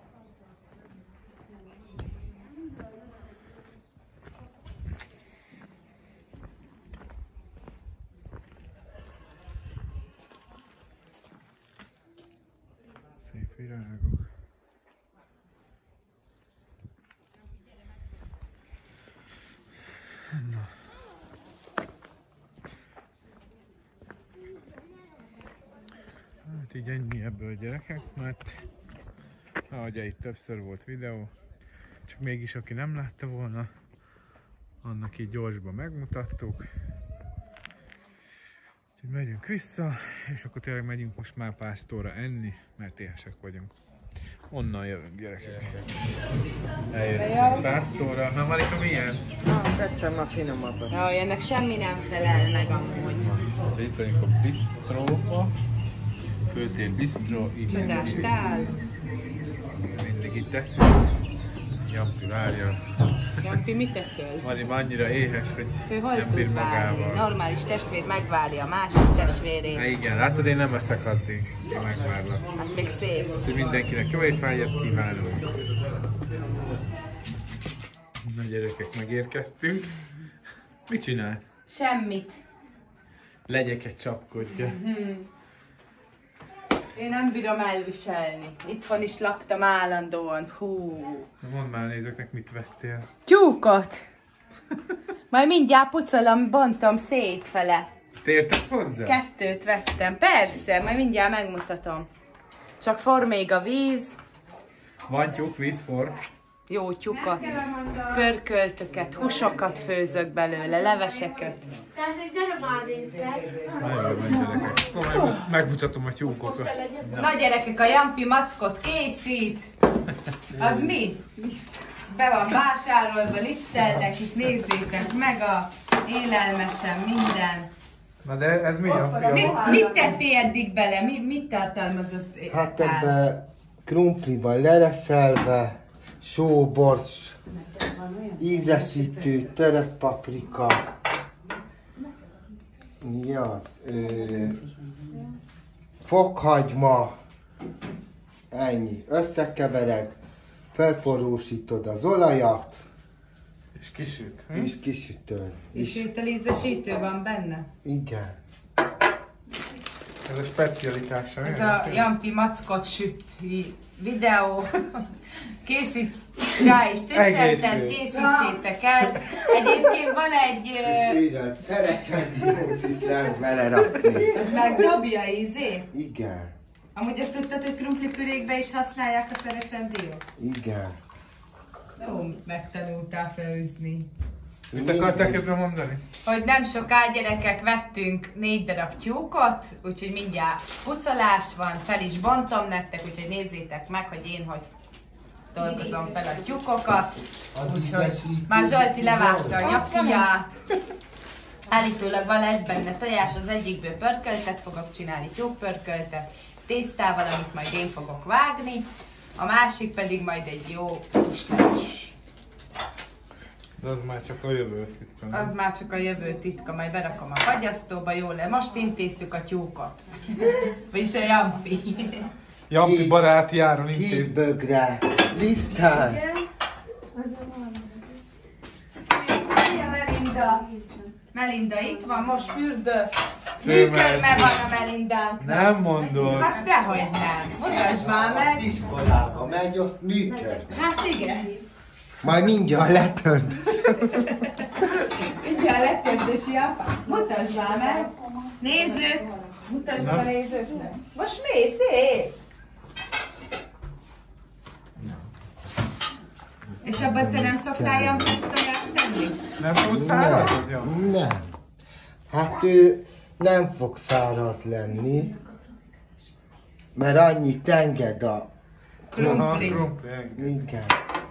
[SPEAKER 1] Szép virágok. Na. Hát Hát így ennyi ebből gyerekek, mert ahogy itt többször volt videó, csak mégis aki nem látta volna, annak így gyorsban megmutattuk. Úgyhogy megyünk vissza, és akkor tényleg megyünk most már pásztorra enni, mert éhesek vagyunk. Onnan jövünk, gyerekek. Eljöttünk pásztorra. Na Marika, milyen?
[SPEAKER 5] Ah, tettem a finomabbat.
[SPEAKER 3] Jaj, ennek semmi nem felel meg amúgy.
[SPEAKER 1] Úgyhogy itt vagyunk a bistróba. Főtér bistró.
[SPEAKER 3] Csodás tál.
[SPEAKER 1] Mindig itt teszünk. Jampi várja.
[SPEAKER 3] Jampi, mit teszel?
[SPEAKER 1] Mari annyira éhes, hogy
[SPEAKER 3] Ő hol
[SPEAKER 1] nem bír
[SPEAKER 3] tud várni?
[SPEAKER 1] magával.
[SPEAKER 3] Normális testvér megvárja a másik testvérét.
[SPEAKER 1] Na igen, látod, én nem eszek addig. Én megvárlak.
[SPEAKER 3] Hát még szép.
[SPEAKER 1] Úgyhogy mindenkinek jó étvágyat kívánunk. Na gyerekek, megérkeztünk. Mit csinálsz?
[SPEAKER 3] Semmit.
[SPEAKER 1] Legyek egy csapkodja.
[SPEAKER 3] Hmm. Én nem bírom elviselni. Itthon is laktam állandóan. Hú.
[SPEAKER 1] Na mondd már nézőknek, mit vettél.
[SPEAKER 3] Tyúkot! Majd mindjárt pucolom, bontom szétfele.
[SPEAKER 1] Ezt értek hozzá?
[SPEAKER 3] Kettőt vettem, persze, majd mindjárt megmutatom. Csak for még a víz.
[SPEAKER 1] Van tyúk, víz, for.
[SPEAKER 3] Jó tyúkot, pörköltöket, húsokat főzök belőle, leveseket.
[SPEAKER 9] Tehát, hogy darabáld észre.
[SPEAKER 1] Nagyon jó van gyerekek. Akkor majd megmutatom a tyúkokat.
[SPEAKER 3] Na gyerekek, a Jampi mackot készít. Az mi? Be van vásárolva, lisztelnek, itt nézzétek meg a élelmesen, minden.
[SPEAKER 1] Na de ez mi a
[SPEAKER 3] Mit, mit tettél eddig bele? Mi, mit tartalmazott?
[SPEAKER 6] Hát ebbe krumpli van lereszelve, só, bors, ízesítő, törött paprika, mi az? Ö, fokhagyma, ennyi. Összekevered, felforrósítod az olajat,
[SPEAKER 1] És kisüt. Hm?
[SPEAKER 6] és kisütöd.
[SPEAKER 3] És ételízesítő van benne?
[SPEAKER 6] Igen.
[SPEAKER 1] Ez a specialitása.
[SPEAKER 3] Ez
[SPEAKER 1] mi?
[SPEAKER 3] a Jampi mackot süt videó. Készít rá is tiszteltet,
[SPEAKER 1] Egészség.
[SPEAKER 3] készítsétek el. Egyébként van egy...
[SPEAKER 6] És ügyet, szerecsendiót is lehet vele rakni.
[SPEAKER 3] Ez megdobja ízét?
[SPEAKER 6] Igen,
[SPEAKER 3] Amúgy ezt tudtad, hogy krumplipürékbe is használják a szerecsendiót?
[SPEAKER 6] igen.
[SPEAKER 3] Jó, megtanultál főzni.
[SPEAKER 1] Mit akarták ezzel mondani?
[SPEAKER 3] Hogy nem soká gyerekek vettünk négy darab tyúkot, úgyhogy mindjárt pucolás van, fel is bontom nektek, úgyhogy nézzétek meg, hogy én hogy dolgozom fel a tyúkokat. Úgyhogy már Zsolti levágta a nyakiját. Állítólag van lesz benne tojás, az egyikből pörköltet fogok csinálni, tyúkpörköltet, tésztával, amit majd én fogok vágni, a másik pedig majd egy jó húsleves.
[SPEAKER 1] De az már csak a jövő titka.
[SPEAKER 3] Az már csak a jövő titka, majd berakom a fagyasztóba, jól le. Most intéztük a tyúkot. Vagyis a Jampi.
[SPEAKER 1] Jampi baráti áron intéz.
[SPEAKER 6] Két bögre, lisztán.
[SPEAKER 3] Szia Melinda! Melinda itt van, most fürdő.
[SPEAKER 1] Cső,
[SPEAKER 3] Műkörme van a Melindánknak.
[SPEAKER 1] Nem mondod.
[SPEAKER 3] Hát dehogy nem. Mutasd már meg.
[SPEAKER 6] Iskolába megy, azt működ.
[SPEAKER 3] Hát igen.
[SPEAKER 6] Majd mindjárt letört.
[SPEAKER 3] Mindjárt letörtési apa. Mutasd már meg. Nézzük. Mutasd meg a nézőknek. Most mi? Szép. És abban te nem szoktál Jampisztojást tenni?
[SPEAKER 1] Nem túl száraz az Jampi?
[SPEAKER 6] Nem. Hát ő nem fog száraz lenni, mert annyit enged a
[SPEAKER 3] Krumpli.
[SPEAKER 1] Krumpli.
[SPEAKER 6] igen.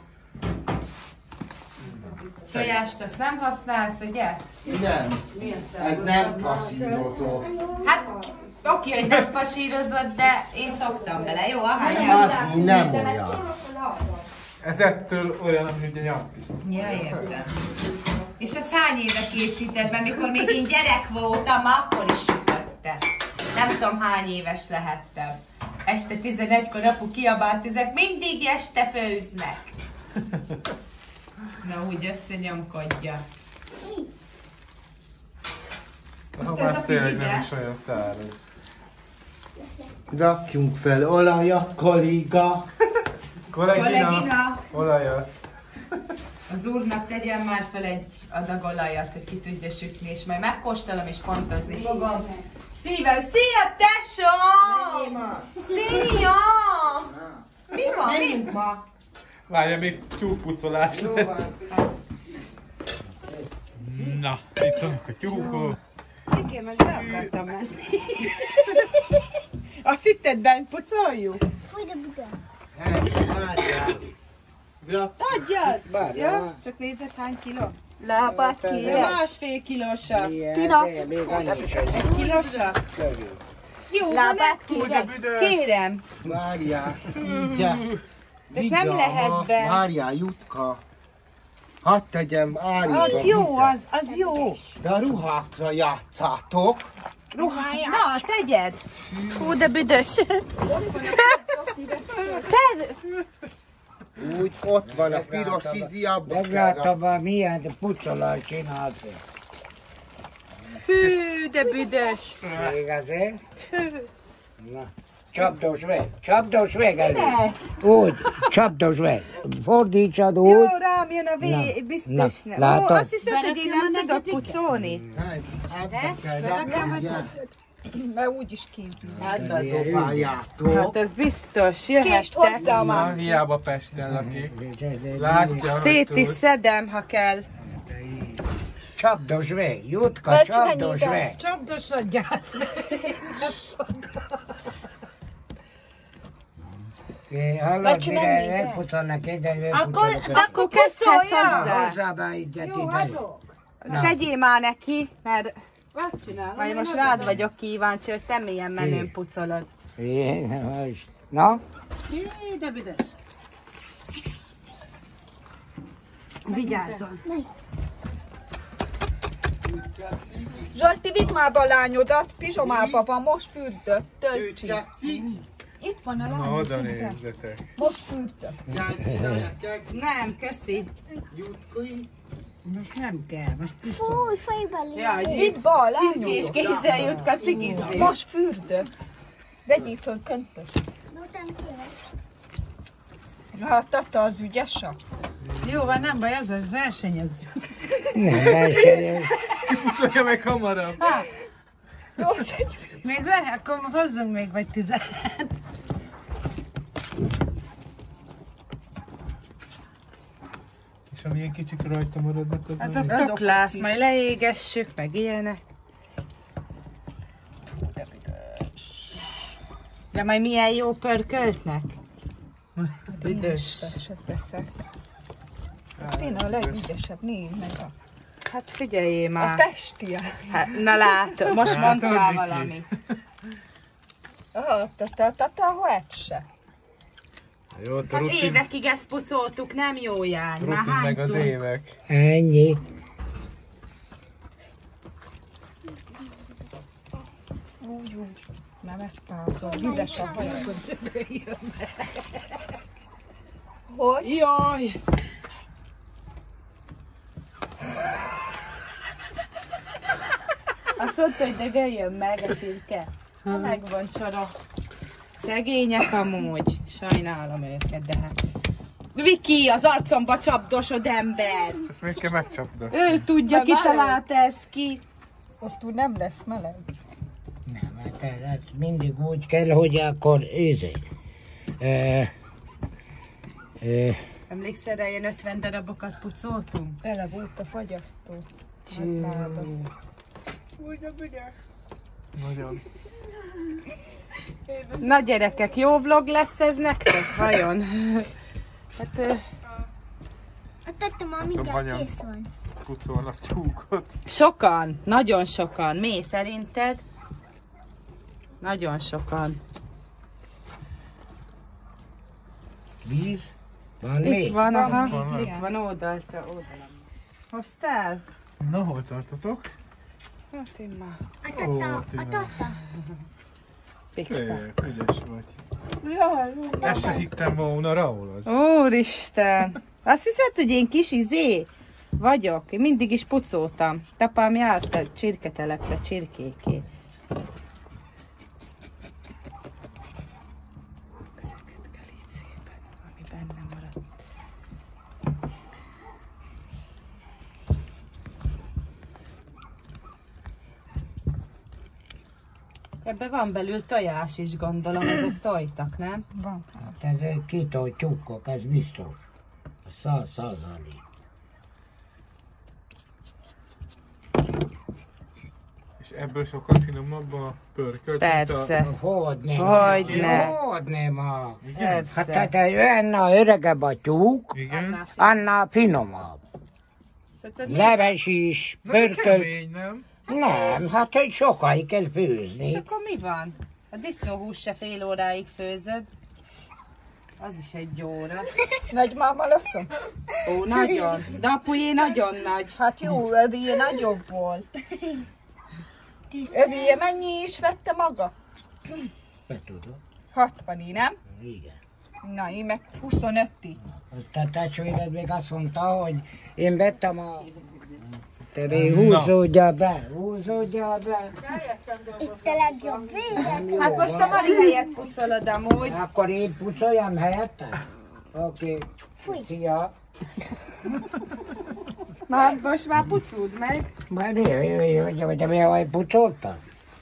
[SPEAKER 3] Tojást azt nem használsz, ugye?
[SPEAKER 6] Nem, ez nem fasírozó.
[SPEAKER 3] Hát, oké, hogy nem fasírozod, de én szoktam vele, jó? Ahány
[SPEAKER 6] Az nem olyan.
[SPEAKER 1] Ez ettől olyan, mint egy Jampi.
[SPEAKER 3] Ja, értem. És ezt hány éve készíted? Mert mikor még én gyerek voltam, akkor is sütötte. Nem tudom, hány éves lehettem. Este tizenegykor apu kiabált, ezek mindig este főznek. Na, úgy összenyomkodja.
[SPEAKER 1] Ha
[SPEAKER 3] ez a
[SPEAKER 1] már tényleg
[SPEAKER 3] pizsike?
[SPEAKER 1] nem is olyan száraz.
[SPEAKER 6] Rakjunk fel olajat, kolléga.
[SPEAKER 1] Kollégina,
[SPEAKER 3] Kollégina.
[SPEAKER 1] olajat.
[SPEAKER 3] Az úrnak tegyen már fel egy adag olajat, hogy ki tudja sütni, és majd megkóstolom és pontozni fogom. Szíves, szia tesó! Szia! Mi van? Menjünk ma.
[SPEAKER 1] Várja, még tyúkpucolás lesz. Na, itt vannak a tyúkok.
[SPEAKER 3] Igen, meg be akartam menni. Azt hitted bent pucoljuk?
[SPEAKER 9] Fúj, de buda.
[SPEAKER 3] Adjad! Ja, csak nézed hány kiló? Lábát kérem. Másfél kilósak. Tina, egy kilósak? Jó, lábát kérem. Kérem.
[SPEAKER 6] Várjál, ugye.
[SPEAKER 3] De ezt nem lehet be.
[SPEAKER 6] Várjál, Jutka. Hadd tegyem, állítom.
[SPEAKER 3] Az jó, az, az jó.
[SPEAKER 6] De a ruhákra játszátok.
[SPEAKER 3] Ruhája. Na, tegyed. Hú, de büdös. Te...
[SPEAKER 6] Úgy ott van a piros izi, abba
[SPEAKER 10] megláttam már milyen pucolal csinálsz.
[SPEAKER 3] Hű, de büdös.
[SPEAKER 10] Igazán? Na, csapdos meg, csapdos meg elő.
[SPEAKER 3] Ne.
[SPEAKER 10] Úgy, csapdos meg. Fordítsad úgy.
[SPEAKER 3] Jó, rám jön a vé, biztos
[SPEAKER 10] na,
[SPEAKER 3] nem. Ó,
[SPEAKER 10] látod?
[SPEAKER 3] azt hiszed, hogy én nem tudok pucolni?
[SPEAKER 8] Mert úgyis kézül.
[SPEAKER 3] Hát ez biztos, jöhettek.
[SPEAKER 8] hozzá
[SPEAKER 1] Na, hiába Pesten lakik. Látja, hogy
[SPEAKER 3] Szét is
[SPEAKER 1] tud.
[SPEAKER 3] szedem, ha kell.
[SPEAKER 10] Csapdos meg, Jutka, csapdos meg.
[SPEAKER 8] Csapdosodjász meg.
[SPEAKER 10] Hallod, mire elpucolnak ide,
[SPEAKER 3] Akkor, akkor kezdhetsz hozzá.
[SPEAKER 10] Hozzá be egyet ide.
[SPEAKER 3] Tegyél már neki, mert
[SPEAKER 8] Azt csinálom.
[SPEAKER 3] majd most rád vagyok kíváncsi, hogy te milyen menőn pucolod.
[SPEAKER 10] Igen, na?
[SPEAKER 8] Jé, de büdös.
[SPEAKER 3] Vigyázzon.
[SPEAKER 8] Zsolti, vidd már be a lányodat, pizsomába van, most fürdött, töltsi. Itt van a
[SPEAKER 1] Na,
[SPEAKER 8] lány.
[SPEAKER 1] oda nézzetek.
[SPEAKER 8] Most fürdött.
[SPEAKER 3] Nem, köszi.
[SPEAKER 10] Most nem kell, most
[SPEAKER 9] Fúj, fejbe lép.
[SPEAKER 3] Ja,
[SPEAKER 8] Vidd be a
[SPEAKER 3] csirkés
[SPEAKER 8] lányodat.
[SPEAKER 3] kézzel Jutka cigizni.
[SPEAKER 8] Most fürdött. Vegyél föl köntös.
[SPEAKER 9] Voltam kérek.
[SPEAKER 8] Hát, tata az ügyesa.
[SPEAKER 5] Jó, van, nem baj, az az versenyezzük.
[SPEAKER 10] nem versenyez.
[SPEAKER 1] Pucolja meg hamarabb.
[SPEAKER 5] Még lehet, akkor hozzunk még vagy tizen.
[SPEAKER 1] És amilyen kicsik rajta maradnak, az
[SPEAKER 3] Azok
[SPEAKER 1] az
[SPEAKER 3] tök lász, majd leégessük, meg ilyenek. De majd milyen jó pörköltnek? Büdös.
[SPEAKER 8] Én a legügyesebb, nézd meg a...
[SPEAKER 3] Hát figyeljél
[SPEAKER 8] A
[SPEAKER 3] már.
[SPEAKER 8] testia.
[SPEAKER 3] Hát, na látod, most mondtál
[SPEAKER 1] Viki.
[SPEAKER 3] valamit.
[SPEAKER 8] Aha, tata, tata, hogy se.
[SPEAKER 1] Jó, a
[SPEAKER 3] Hát
[SPEAKER 1] rutin,
[SPEAKER 3] évekig ezt pucoltuk, nem jó jány. Már
[SPEAKER 1] rutin meg az
[SPEAKER 3] hánytunk?
[SPEAKER 1] évek.
[SPEAKER 10] Ennyi.
[SPEAKER 8] Úgy, úgy. Nem ezt pártol. Vizes a hajak, hogy jön Hogy?
[SPEAKER 3] Jaj! Azt mondta, hogy de jöjjön meg a csirke. Ha megvan csara. Szegények amúgy. Sajnálom őket, de hát... Viki, az arcomba csapdosod ember!
[SPEAKER 1] Ezt még kell megcsapdod.
[SPEAKER 3] Ő tudja,
[SPEAKER 8] De
[SPEAKER 3] ki
[SPEAKER 8] várj.
[SPEAKER 3] találta ezt ki.
[SPEAKER 8] Azt úgy nem lesz meleg.
[SPEAKER 10] Nem, hát ez, ez mindig úgy kell, hogy akkor ízé. Ö, ö,
[SPEAKER 3] Emlékszel rá, ilyen ötven darabokat pucoltunk?
[SPEAKER 8] Tele volt a fagyasztó.
[SPEAKER 3] Csű.
[SPEAKER 1] Nagyon.
[SPEAKER 3] Na gyerekek, jó vlog lesz ez nektek? Vajon? Hát... ö,
[SPEAKER 9] A tette ma
[SPEAKER 1] Tudom,
[SPEAKER 9] mindjárt
[SPEAKER 1] anyám.
[SPEAKER 9] kész van.
[SPEAKER 1] Pucolnak tyúkot.
[SPEAKER 3] Sokan, nagyon sokan. Mi szerinted? Nagyon sokan.
[SPEAKER 10] víz? Van
[SPEAKER 3] Itt
[SPEAKER 10] még?
[SPEAKER 3] van, aha.
[SPEAKER 1] van,
[SPEAKER 3] Itt van oldalt, oldalon. Hoztál?
[SPEAKER 1] Na, hol tartotok?
[SPEAKER 3] Hát én már.
[SPEAKER 9] A
[SPEAKER 1] Ó,
[SPEAKER 9] tata, a
[SPEAKER 1] Tina.
[SPEAKER 9] tata.
[SPEAKER 3] Pikta.
[SPEAKER 1] Szép, ügyes vagy.
[SPEAKER 8] Jaj,
[SPEAKER 1] Ezt se hittem volna rólad.
[SPEAKER 3] Úristen! Azt hiszed, hogy én kis izé vagyok? Én mindig is pucoltam. Tapám járt a csirketelepre csirkéké. Ezeket kell így szépen, ami benne maradt. Ebben van belül tojás is, gondolom, ezek tojtak, nem?
[SPEAKER 8] Van.
[SPEAKER 10] Hát ez egy kitolt tyúkok, ez biztos. Száz százalék.
[SPEAKER 1] És ebből sokkal finomabb a pörkölt?
[SPEAKER 3] Persze.
[SPEAKER 1] A...
[SPEAKER 10] Hogyne.
[SPEAKER 3] Hogyne.
[SPEAKER 10] Hogyne ma.
[SPEAKER 3] Persze.
[SPEAKER 10] Hát tehát olyan öregebb a tyúk,
[SPEAKER 1] Igen.
[SPEAKER 10] annál finomabb. Leves is,
[SPEAKER 1] Na, de
[SPEAKER 10] pörkölt.
[SPEAKER 1] kemény, nem?
[SPEAKER 10] Nem, hát hogy sokáig kell
[SPEAKER 3] És
[SPEAKER 10] főzni.
[SPEAKER 3] akkor mi van? A disznóhús se fél óráig főzöd. Az is egy óra.
[SPEAKER 8] Nagymáma Lacom?
[SPEAKER 3] Ó, nagyon. De apulyé nagyon nagy.
[SPEAKER 8] Hát jó, övéje nagyobb volt. Övéje mennyi is vette maga?
[SPEAKER 10] Be tudom.
[SPEAKER 8] hatvani, nem?
[SPEAKER 10] Igen.
[SPEAKER 8] Na, én meg huszonöt-i.
[SPEAKER 10] Tehát testvérem még azt mondta, hogy én vettem a... Te húzódja be, húzódja be.
[SPEAKER 9] Itt a legjobb vége.
[SPEAKER 3] Hát most a Mari helyet pucolod amúgy.
[SPEAKER 10] Akkor én pucoljam helyette? Oké.
[SPEAKER 9] Fúj.
[SPEAKER 10] Szia.
[SPEAKER 3] Na, most már puculd meg.
[SPEAKER 10] Már jó, jó, jó, jó, de mi vagy pucolta?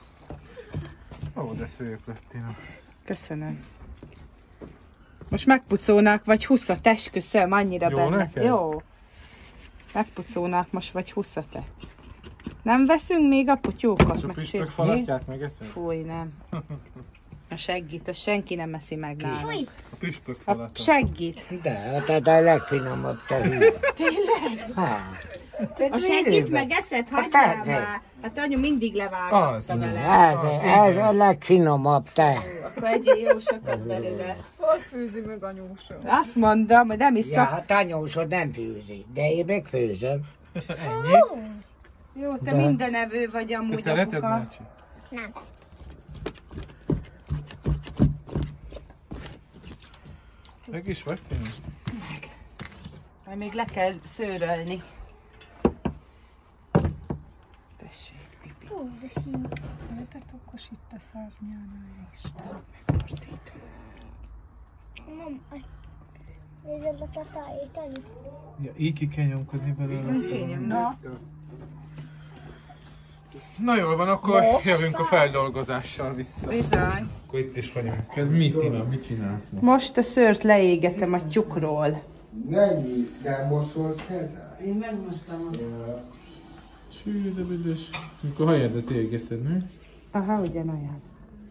[SPEAKER 1] Ó, de szép lett, Tina.
[SPEAKER 3] Köszönöm. Most megpucolnák, vagy huszat, esküszöm, annyira
[SPEAKER 1] Jó
[SPEAKER 3] benne.
[SPEAKER 1] neked?
[SPEAKER 3] Jó. Megpucolnák most, vagy huszat. Nem veszünk még a putyókat?
[SPEAKER 1] És a
[SPEAKER 3] meg
[SPEAKER 1] püspök
[SPEAKER 3] csirkét?
[SPEAKER 1] falatját megeszed?
[SPEAKER 3] Fúj, nem. A seggit, a senki nem eszi meg nálam.
[SPEAKER 9] Fúj.
[SPEAKER 1] A püspök
[SPEAKER 3] A
[SPEAKER 1] falatát.
[SPEAKER 3] seggit.
[SPEAKER 10] De, tehát a legfinomabb te hülye.
[SPEAKER 3] Tényleg?
[SPEAKER 10] Hát.
[SPEAKER 3] A seggit meg eszed,
[SPEAKER 10] Hát
[SPEAKER 3] hagyjál
[SPEAKER 10] persze.
[SPEAKER 3] már. Hát anyu mindig levágta
[SPEAKER 1] Az.
[SPEAKER 3] vele.
[SPEAKER 10] Ez, ez a legfinomabb te.
[SPEAKER 3] Akkor egyél jó sokat belőle.
[SPEAKER 8] Hol főzi meg anyósom?
[SPEAKER 3] Azt mondom, hogy nem
[SPEAKER 10] Ja,
[SPEAKER 3] iszok.
[SPEAKER 10] hát anyósod nem főzi, de én megfőzöm.
[SPEAKER 1] Ennyi?
[SPEAKER 3] Jó, te
[SPEAKER 10] De.
[SPEAKER 3] mindenevő vagy
[SPEAKER 1] Te
[SPEAKER 3] amúgy,
[SPEAKER 1] szereted,
[SPEAKER 3] apuka.
[SPEAKER 1] Nácsi?
[SPEAKER 9] Nem.
[SPEAKER 1] Meg is vagy, Tina?
[SPEAKER 3] Majd még le kell szőrölni. Tessék, Bibi.
[SPEAKER 9] Hú, de szín.
[SPEAKER 8] Te okos itt a szárnyánál is.
[SPEAKER 3] Megfordítom.
[SPEAKER 9] Mam, nézed a tatájét, Ani?
[SPEAKER 1] Ja, így ki kell nyomkodni belőle.
[SPEAKER 3] Kényem, na.
[SPEAKER 1] Na jól van, akkor jövünk a feldolgozással vissza.
[SPEAKER 3] Bizony.
[SPEAKER 1] Akkor itt is vagyunk. Ez mi, Tina? Mit csinálsz most?
[SPEAKER 3] Most a szőrt leégetem a tyúkról.
[SPEAKER 6] Mennyi? De mosol kezel?
[SPEAKER 3] Én megmostam.
[SPEAKER 1] Csű, de büdös. Mikor hajadat égeted, mi?
[SPEAKER 3] Aha, ugyanolyan.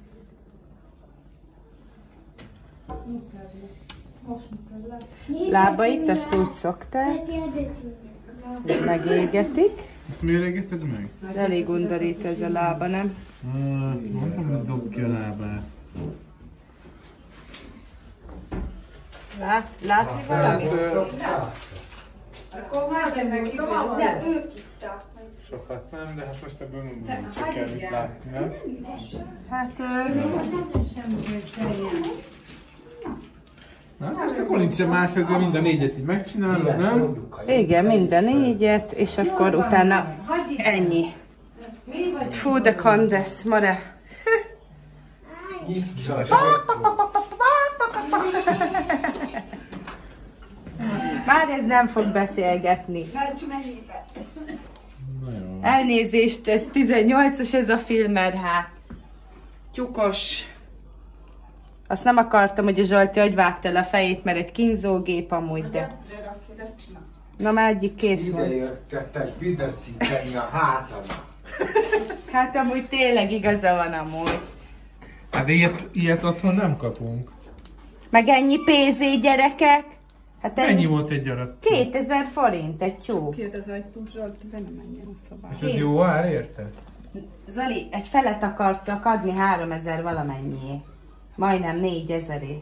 [SPEAKER 3] Lábait, azt úgy szokták, hogy megégetik.
[SPEAKER 1] Ezt miért égeted meg?
[SPEAKER 3] Elég undorít ez a lába, nem?
[SPEAKER 1] Ah, mondom, hogy dob ki a lábát.
[SPEAKER 3] Lát, látni valamit?
[SPEAKER 1] Sokat nem, de hát most ebből nem csak kell mit látni, nem?
[SPEAKER 3] Hát...
[SPEAKER 1] Na, most akkor nincs sem más, ezzel mind a négyet így megcsinálod, nem?
[SPEAKER 3] Igen, minden négyet, és akkor utána ennyi. Fú, de kandesz, mare. Már ez nem fog beszélgetni. Elnézést, ez tizennyolcas ez a film, mert hát tyúkos. Azt nem akartam, hogy a Zsolti hogy vágta le a fejét, mert egy kínzógép amúgy, de... Na már egyik kész van.
[SPEAKER 6] Ide jöttetek videszíteni a házamat.
[SPEAKER 3] Hát amúgy tényleg igaza van amúgy.
[SPEAKER 1] Hát de ilyet, ilyet otthon nem kapunk.
[SPEAKER 3] Meg ennyi pénzé, gyerekek? Hát
[SPEAKER 1] Ennyi volt egy gyarap.
[SPEAKER 3] kétezer forint egy tyúk.
[SPEAKER 8] Kérdez egy túl Zsolti, de nem menjen a szobába.
[SPEAKER 1] És ez jó ár, érted?
[SPEAKER 3] Zoli, egy felet akartak adni háromezer valamennyié. Majdnem négyezeré.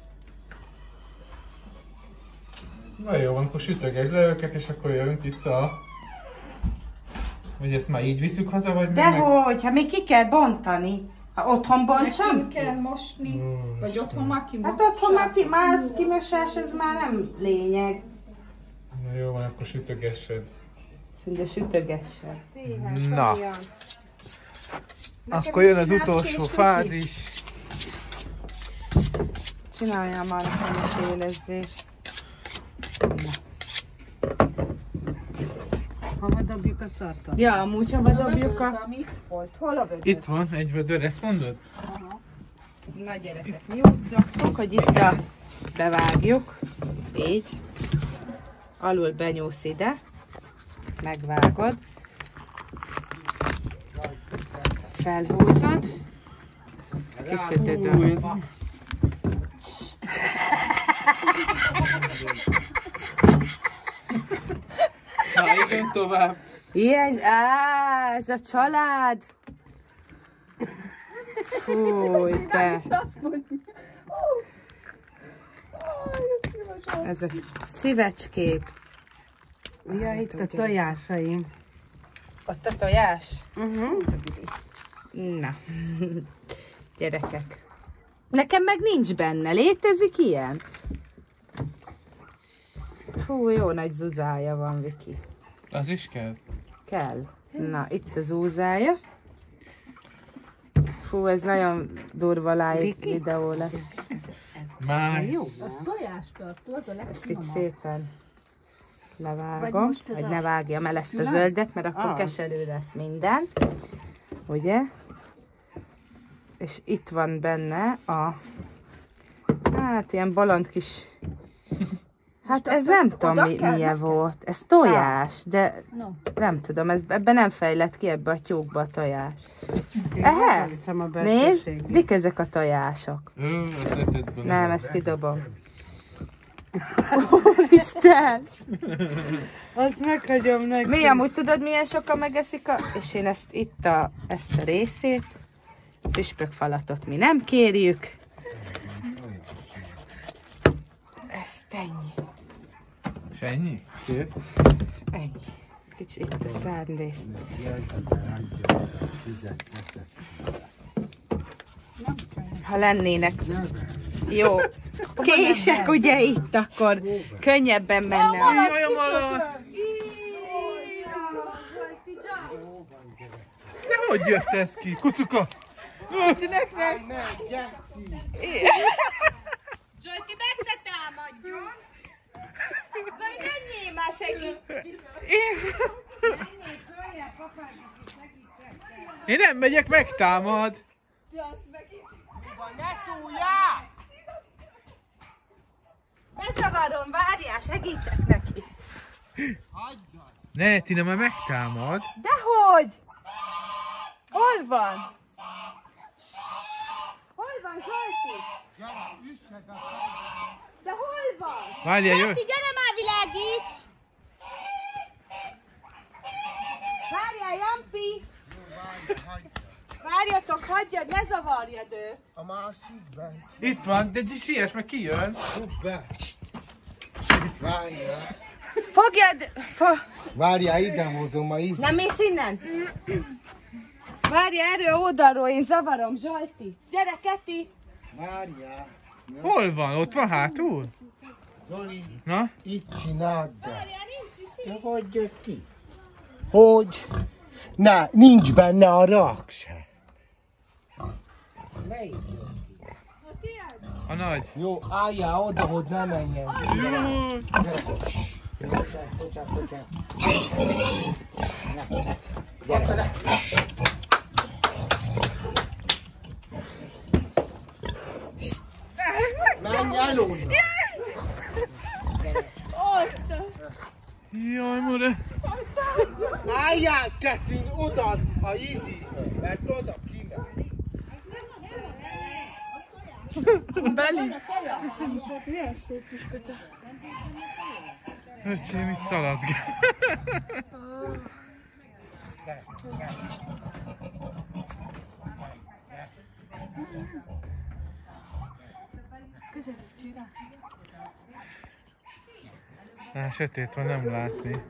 [SPEAKER 1] Na jó van, akkor sütögesd le őket, és akkor jövünk vissza. Vagy ezt már így viszük haza, vagy meg...
[SPEAKER 3] Dehogy, hát még ki kell bontani. Ha otthon bontsam?
[SPEAKER 8] Meg kell mosni, vagy otthon már kimossák.
[SPEAKER 3] Hát otthon már, ki, már az kimosás, ez már nem lényeg.
[SPEAKER 1] Na jó van, akkor sütögessed.
[SPEAKER 3] Szinte sütögessed.
[SPEAKER 1] Na. Akkor jön az utolsó fázis.
[SPEAKER 3] Csináljam már nekem is élezzést. Hova
[SPEAKER 5] dobjuk a szartat.
[SPEAKER 3] Ja, amúgy hova dobjuk a...
[SPEAKER 8] Hol a vödör?
[SPEAKER 1] Itt van egy vödör, ezt mondod?
[SPEAKER 3] Na gyerekek, mi úgy szoktuk, hogy itt a... bevágjuk, így. Alul benyúlsz ide, megvágod. Felhúzod. Kiszeded a...
[SPEAKER 1] Szálljon tovább.
[SPEAKER 3] Ilyen, á, ez a család. Fúj, te. Ezek szívecskék.
[SPEAKER 5] Ja, itt a tojásaim.
[SPEAKER 3] Ott a tojás?
[SPEAKER 5] Uh-huh.
[SPEAKER 3] Na, gyerekek. Nekem meg nincs benne. Létezik ilyen? Fú, jó nagy zuzája van, Viki.
[SPEAKER 1] Az is kell?
[SPEAKER 3] Kell. Na, itt a zúzája. Fú, ez nagyon durva live videó lesz.
[SPEAKER 1] Már.
[SPEAKER 5] Jó, az tojástartó, az a legfinomabb.
[SPEAKER 3] Ezt itt szépen levágom, hogy ne vágjam el ezt a zöldet, mert akkor keserű lesz minden. Ugye? És itt van benne a, hát ilyen baland kis, hát ez nem tudom mi, milyen volt, ez tojás, de nem tudom, ez, ebben nem fejlett ki, ebbe a tyúkba a tojás. Ehe, nézd, dik ezek a tojások.
[SPEAKER 1] Ő, ezt letett bele.
[SPEAKER 3] Nem, ezt kidobom. Úristen!
[SPEAKER 5] Azt meghagyom neki.
[SPEAKER 3] Mi, amúgy tudod, milyen sokan megeszik a... És én ezt itt a, ezt a részét, püspökfalatot mi nem kérjük. Ezt ennyi.
[SPEAKER 1] És ennyi? Kész?
[SPEAKER 3] Ennyi. Kicsit itt a szárnyrészt. Ha lennének jó kések ugye itt, akkor könnyebben menne.
[SPEAKER 1] Jaj, a malac! De hogy jött ez ki? Kucuka!
[SPEAKER 3] Zsolti, meg ne támadjon! Zoli, menjél már, segít!
[SPEAKER 1] Én nem megyek, megtámad!
[SPEAKER 3] Ne szúljál! Ne zavarom, várjál, segítek neki!
[SPEAKER 1] Ne, Tina, már megtámad!
[SPEAKER 3] Dehogy! Hol van? Hol van, Zsolti? De hol van?
[SPEAKER 1] Várjál, jöjj!
[SPEAKER 3] Zsolti, gyere már, világíts! Várjál, Jampi! Várjatok, hagyjad, ne zavarjad őt!
[SPEAKER 6] A másik bent.
[SPEAKER 1] Itt van, de siess, meg kijön!
[SPEAKER 6] Fut be! Várjál!
[SPEAKER 3] Fogjad! Fo
[SPEAKER 6] Várjál, ide hozom a ízt.
[SPEAKER 3] Nem mész innen? Várjál, erről oldalról, én zavarom, Zsolti! Gyere, Keti!
[SPEAKER 6] Várjál!
[SPEAKER 1] Hol van? Ott van hátul?
[SPEAKER 6] Zoli,
[SPEAKER 1] Na?
[SPEAKER 6] itt csináld be.
[SPEAKER 3] Várjál, nincs is
[SPEAKER 6] De hogy jött ki? Hogy? Ne, nincs benne a rak se. Melyik?
[SPEAKER 1] A nagy.
[SPEAKER 6] Jó, álljál oda, hogy ne menjen.
[SPEAKER 1] Jó.
[SPEAKER 6] Bocsánat, bocsánat. Gyere le. Menj el onnan.
[SPEAKER 1] Jaj, more.
[SPEAKER 6] Álljál, Ketin, oda az a ízi, mert oda kimegy.
[SPEAKER 4] Beli. Milyen szép kis kutya.
[SPEAKER 1] Öcsém, itt szaladgál.
[SPEAKER 4] Közelítsd rá.
[SPEAKER 1] Á, sötét van, nem látni.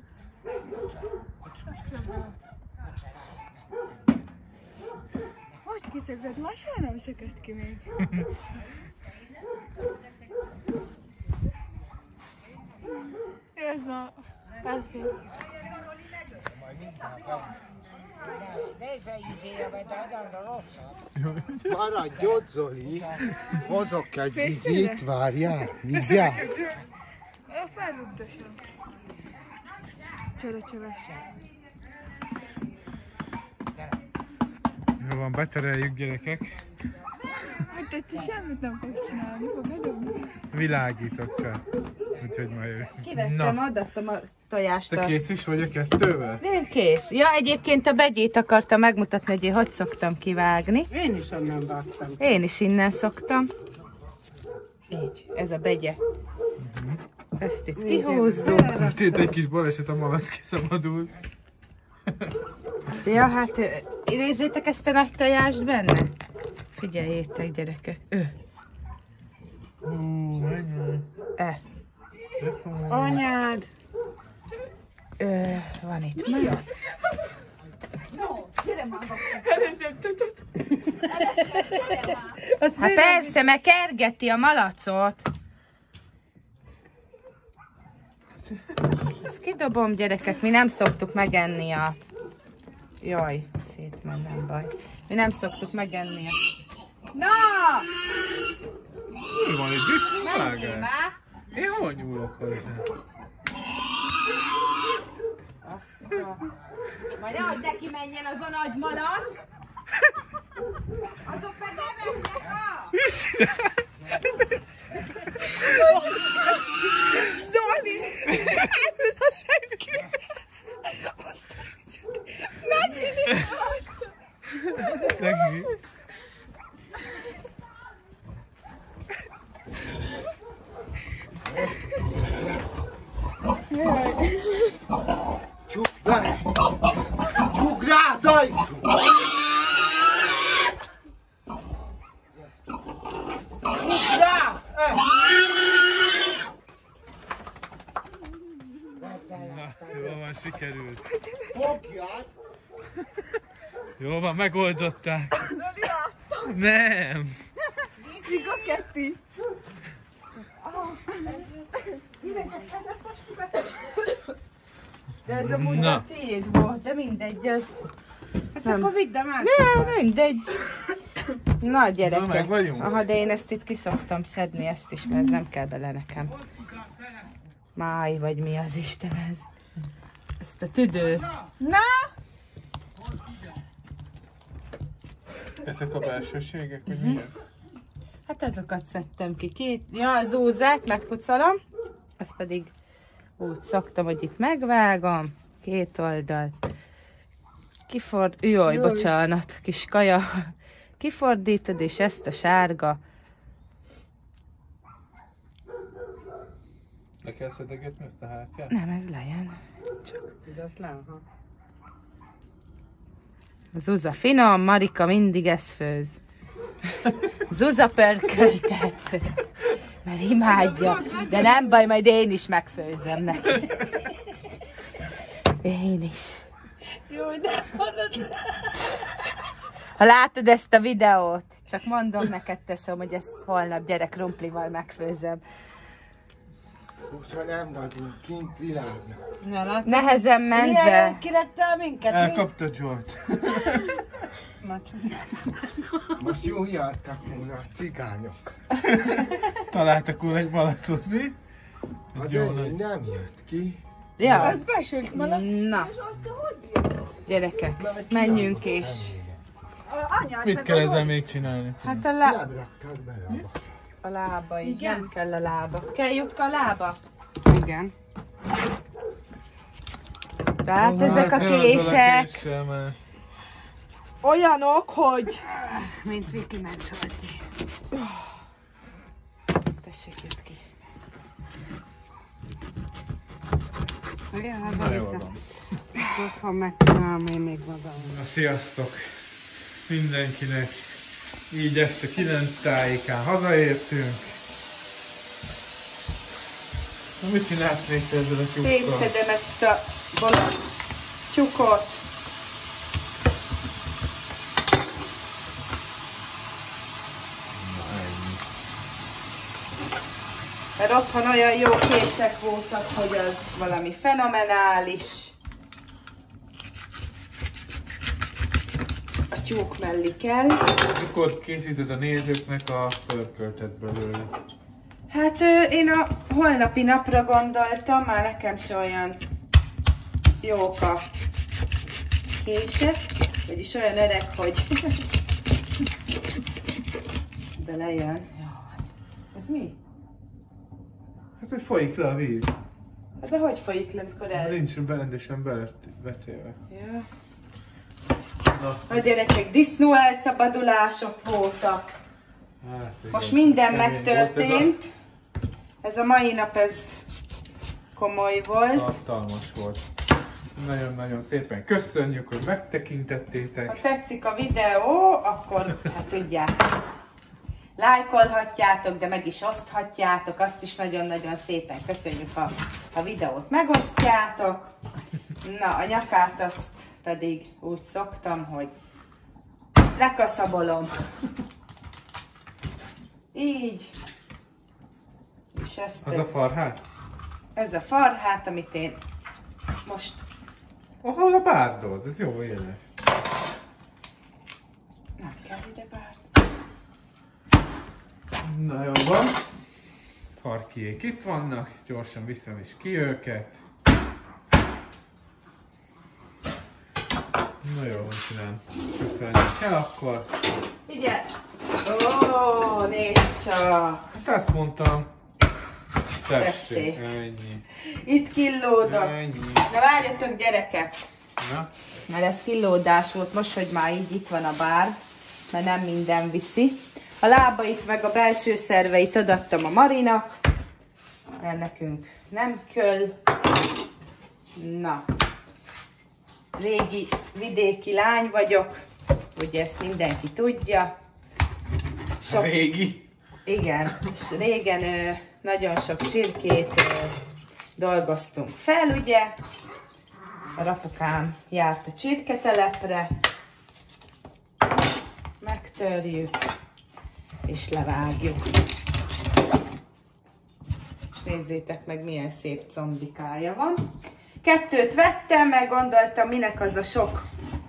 [SPEAKER 4] Hogy kiszögöd? Már soha nem szökött ki még. Ez ma elfér.
[SPEAKER 6] Maradj ott, Zoli. Hozok egy vizit, várjál. Vizjál.
[SPEAKER 4] Felrúgtasom. csöröcsövesen.
[SPEAKER 1] Jó van, betereljük gyerekek.
[SPEAKER 4] Hát te, te semmit nem fogsz csinálni, fogadom?
[SPEAKER 1] Világítok csak. Úgyhogy majd jövök.
[SPEAKER 3] Kivettem, adattam a tojást.
[SPEAKER 1] Te kész is vagy a kettővel?
[SPEAKER 3] Én kész. Ja, egyébként a begyét akartam megmutatni, hogy én hogy szoktam kivágni.
[SPEAKER 10] Én is onnan vágtam.
[SPEAKER 3] Én is innen szoktam. Így, ez a begye.
[SPEAKER 1] Uh-huh.
[SPEAKER 3] Ezt itt kihúzzuk.
[SPEAKER 1] Történt egy kis baleset, a malac kiszabadult.
[SPEAKER 3] Ja, hát nézzétek ezt a nagy tojást benne. Figyeljétek, gyerekek. Ő.
[SPEAKER 1] Hú, menj.
[SPEAKER 3] E. Anyád. Ö, van itt már. Hát persze, mert kergeti a malacot. Ezt kidobom, gyerekek, mi nem szoktuk megenni a... Jaj, szétmen, nem baj. Mi nem szoktuk megenni a... Na!
[SPEAKER 1] Mi van, egy disznóvágás?
[SPEAKER 3] Menjél már!
[SPEAKER 1] Én hol nyúlok hozzá?
[SPEAKER 3] Azt a... Majd nehogy neki menjen az a nagy malac! Azok meg ne mennek a!
[SPEAKER 1] Mit csinál?
[SPEAKER 3] Zoli! Elül a senki! Menjél!
[SPEAKER 1] Szegény.
[SPEAKER 6] Csukd le! Csukd rá, Zaj! Csukd rá!
[SPEAKER 1] Na, jó van, sikerült.
[SPEAKER 6] Fogjad!
[SPEAKER 1] Jó van, megoldották. Nem.
[SPEAKER 8] Még a ketti.
[SPEAKER 3] De ez amúgy
[SPEAKER 1] Na.
[SPEAKER 3] a tiéd volt, de mindegy, az...
[SPEAKER 8] Hát akkor vidd el már.
[SPEAKER 3] De mindegy. Na gyerekek.
[SPEAKER 1] Na, meg vagyunk?
[SPEAKER 3] Aha, de én ezt itt kiszoktam szedni, ezt is, mert ez nem kell bele nekem. Máj, vagy mi az Isten ez? Ezt a tüdő.
[SPEAKER 8] Na!
[SPEAKER 1] Ezek a belsőségek, hogy milyen?
[SPEAKER 3] Hát azokat szedtem ki. Két, ja, az úzát megpucolom, azt pedig úgy szoktam, hogy itt megvágom, két oldal. Kiford... Jaj, bocsánat, kis kaja. Kifordítod, és ezt a sárga.
[SPEAKER 1] Le kell szedegetni ezt a hátját?
[SPEAKER 3] Nem, ez lejön. Csak.
[SPEAKER 10] De azt nem, ha.
[SPEAKER 3] Zuza finom, Marika mindig ezt főz. Zuza pörköltet. Mert imádja. De nem baj, majd én is megfőzöm neki. Én is.
[SPEAKER 8] Jó, de hallod.
[SPEAKER 3] Ha látod ezt a videót, csak mondom neked, tesóm, hogy ezt holnap gyerek krumplival megfőzöm.
[SPEAKER 6] Most már nem vagyunk kint világnak.
[SPEAKER 3] Nehezen ment be.
[SPEAKER 8] Milyen kirettel minket?
[SPEAKER 1] Elkapta Zsolt.
[SPEAKER 6] Most jól jártak volna a cigányok.
[SPEAKER 1] Találtak volna egy malacot, mi?
[SPEAKER 6] Az
[SPEAKER 1] jó
[SPEAKER 6] enyém
[SPEAKER 1] nagy.
[SPEAKER 6] nem jött ki.
[SPEAKER 3] Ja.
[SPEAKER 8] Az besült malac.
[SPEAKER 3] Na, gyerekek, menjünk és...
[SPEAKER 8] Anyád
[SPEAKER 1] Mit
[SPEAKER 8] meg
[SPEAKER 1] kell
[SPEAKER 8] a
[SPEAKER 1] ezzel
[SPEAKER 8] hogy-
[SPEAKER 1] még csinálni?
[SPEAKER 3] Hát a, lá...
[SPEAKER 6] Nem raktad bele abba.
[SPEAKER 3] a lába, így
[SPEAKER 8] Igen?
[SPEAKER 3] nem kell a lába. Kell Jutka a lába?
[SPEAKER 10] Igen.
[SPEAKER 3] Tehát
[SPEAKER 1] Ó,
[SPEAKER 3] ezek a
[SPEAKER 1] hát ne azzal
[SPEAKER 3] kések
[SPEAKER 1] késsel, mert...
[SPEAKER 3] olyanok, hogy...
[SPEAKER 10] Mint Viki meg Zsolti.
[SPEAKER 3] Tessék, jött ki.
[SPEAKER 10] Igen,
[SPEAKER 1] Na
[SPEAKER 10] haza
[SPEAKER 1] jól
[SPEAKER 10] vissza.
[SPEAKER 1] van.
[SPEAKER 10] Ezt otthon megcsinálom én még magam.
[SPEAKER 1] Na, sziasztok mindenkinek! Így ezt a kilenc tájékán hazaértünk. Na, mit csinálsz még te ezzel a tyúkkal?
[SPEAKER 3] Szétszedem ezt a bolond tyúkot.
[SPEAKER 1] Na, ennyi.
[SPEAKER 3] Mert otthon olyan jó kések voltak, hogy az valami fenomenális. A tyúk mellé kell.
[SPEAKER 1] Mikor készíted a nézőknek a pörköltet belőle?
[SPEAKER 3] Hát ö, én a holnapi napra gondoltam, már nekem se olyan jók a kések, vagyis olyan öreg, hogy belejön. Ez mi?
[SPEAKER 1] Hát, hogy folyik le a víz.
[SPEAKER 3] Hát de hogy folyik le, mikor el...
[SPEAKER 1] Nincs rendesen beletélve.
[SPEAKER 3] Ja.
[SPEAKER 1] Na.
[SPEAKER 3] A gyerekek, disznó elszabadulások voltak.
[SPEAKER 1] Hát, igen,
[SPEAKER 3] most minden
[SPEAKER 1] kemény
[SPEAKER 3] megtörtént.
[SPEAKER 1] volt
[SPEAKER 3] ez, a... ez a mai nap, ez komoly volt.
[SPEAKER 1] Tartalmas volt. Nagyon-nagyon szépen köszönjük, hogy megtekintettétek.
[SPEAKER 3] Ha tetszik a videó, akkor hát tudjátok, lájkolhatjátok, de meg is oszthatjátok. Azt is nagyon-nagyon szépen köszönjük, ha a videót megosztjátok. Na, a nyakát azt pedig úgy szoktam, hogy lekaszabolom. Így. És ezt...
[SPEAKER 1] Az a farhát?
[SPEAKER 3] Ez a farhát, amit én most...
[SPEAKER 1] Ahol a bárdod? Ez jó éles.
[SPEAKER 3] Nem kell ide bárd.
[SPEAKER 1] Na jó van. Farkiék itt vannak. Gyorsan viszem is ki őket. Na jó, csinálom. Köszönjük el akkor.
[SPEAKER 3] Figyelj! Ó, nézd csak!
[SPEAKER 1] Hát azt mondtam.
[SPEAKER 3] Tessék.
[SPEAKER 1] Ennyi.
[SPEAKER 3] Itt killódok.
[SPEAKER 1] Ennyi.
[SPEAKER 3] Na várjatok, gyerekek!
[SPEAKER 1] Na?
[SPEAKER 3] Mert ez killódás volt most, hogy már így itt van a bár, mert nem minden viszi. A lábait meg a belső szerveit adattam a Marinak, mert nekünk nem kell. Na, régi vidéki lány vagyok, ugye ezt mindenki tudja. Sok...
[SPEAKER 1] Régi?
[SPEAKER 3] Igen, és régen ö, nagyon sok csirkét ö, dolgoztunk fel, ugye. A rapukám járt a csirketelepre, megtörjük, és levágjuk. És nézzétek meg, milyen szép combikája van. Kettőt vettem, meg gondoltam, minek az a sok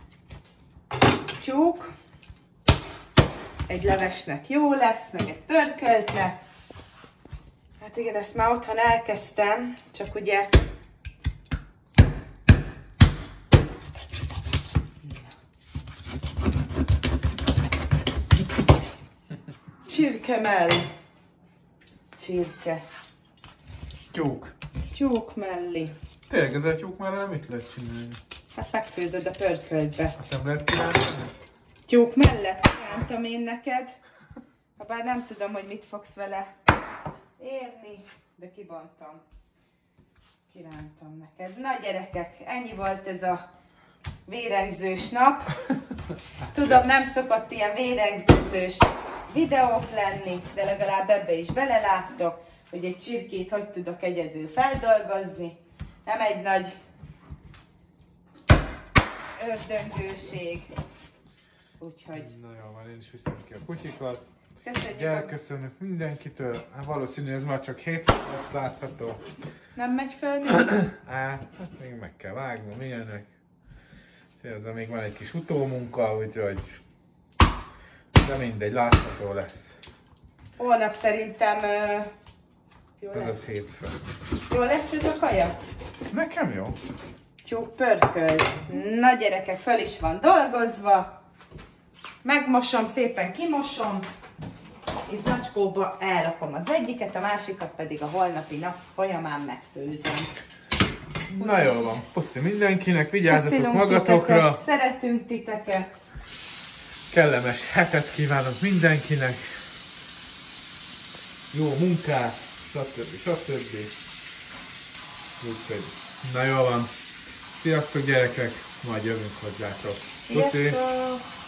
[SPEAKER 3] tyúk. Egy levesnek jó lesz, meg egy pörköltnek. Hát igen, ezt már otthon elkezdtem, csak ugye csirke mellé. Csirke.
[SPEAKER 1] Tyúk.
[SPEAKER 3] Tyúk mellé.
[SPEAKER 1] Tényleg ez a tyúk mellé mit lehet csinálni?
[SPEAKER 3] Hát megfőzöd a pörköltbe.
[SPEAKER 1] Azt nem lehet kirántani?
[SPEAKER 3] Tyúk mellett kívántam én neked. Habár nem tudom, hogy mit fogsz vele érni, de kibontam. Kirántam neked. Na gyerekek, ennyi volt ez a vérengzős nap. Tudom, nem szokott ilyen vérengzős videók lenni, de legalább ebbe is beleláttok, hogy egy csirkét hogy tudok egyedül feldolgozni. Nem egy nagy ördöngőség. Úgyhogy...
[SPEAKER 1] Na jó, van, én is viszem ki a kutyikat.
[SPEAKER 3] Köszönjük.
[SPEAKER 1] Elköszönök mindenkitől. Hát valószínű, ez már csak hétfőn lesz látható.
[SPEAKER 3] Nem megy föl még?
[SPEAKER 1] Á, hát még meg kell vágnom ilyenek. Ezzel még van egy kis utómunka, úgyhogy... De mindegy, látható lesz.
[SPEAKER 3] Holnap szerintem... Uh, jó
[SPEAKER 1] Ez
[SPEAKER 3] lesz.
[SPEAKER 1] az hétfő.
[SPEAKER 3] Jó lesz ez a kaja?
[SPEAKER 1] Nekem jó.
[SPEAKER 3] Tyúk pörkölt. Na gyerekek, föl is van dolgozva. Megmosom, szépen kimosom. És zacskóba elrakom az egyiket, a másikat pedig a holnapi nap folyamán megfőzöm.
[SPEAKER 1] Na jól van, puszi mindenkinek, vigyázzatok
[SPEAKER 3] Puszilunk
[SPEAKER 1] magatokra.
[SPEAKER 3] Titeket, szeretünk titeket.
[SPEAKER 1] Kellemes hetet kívánok mindenkinek. Jó munkát, stb. stb. Úgyhogy, na jól van. Sziasztok gyerekek, majd jövünk hozzátok. Puszi.
[SPEAKER 3] Sziasztok!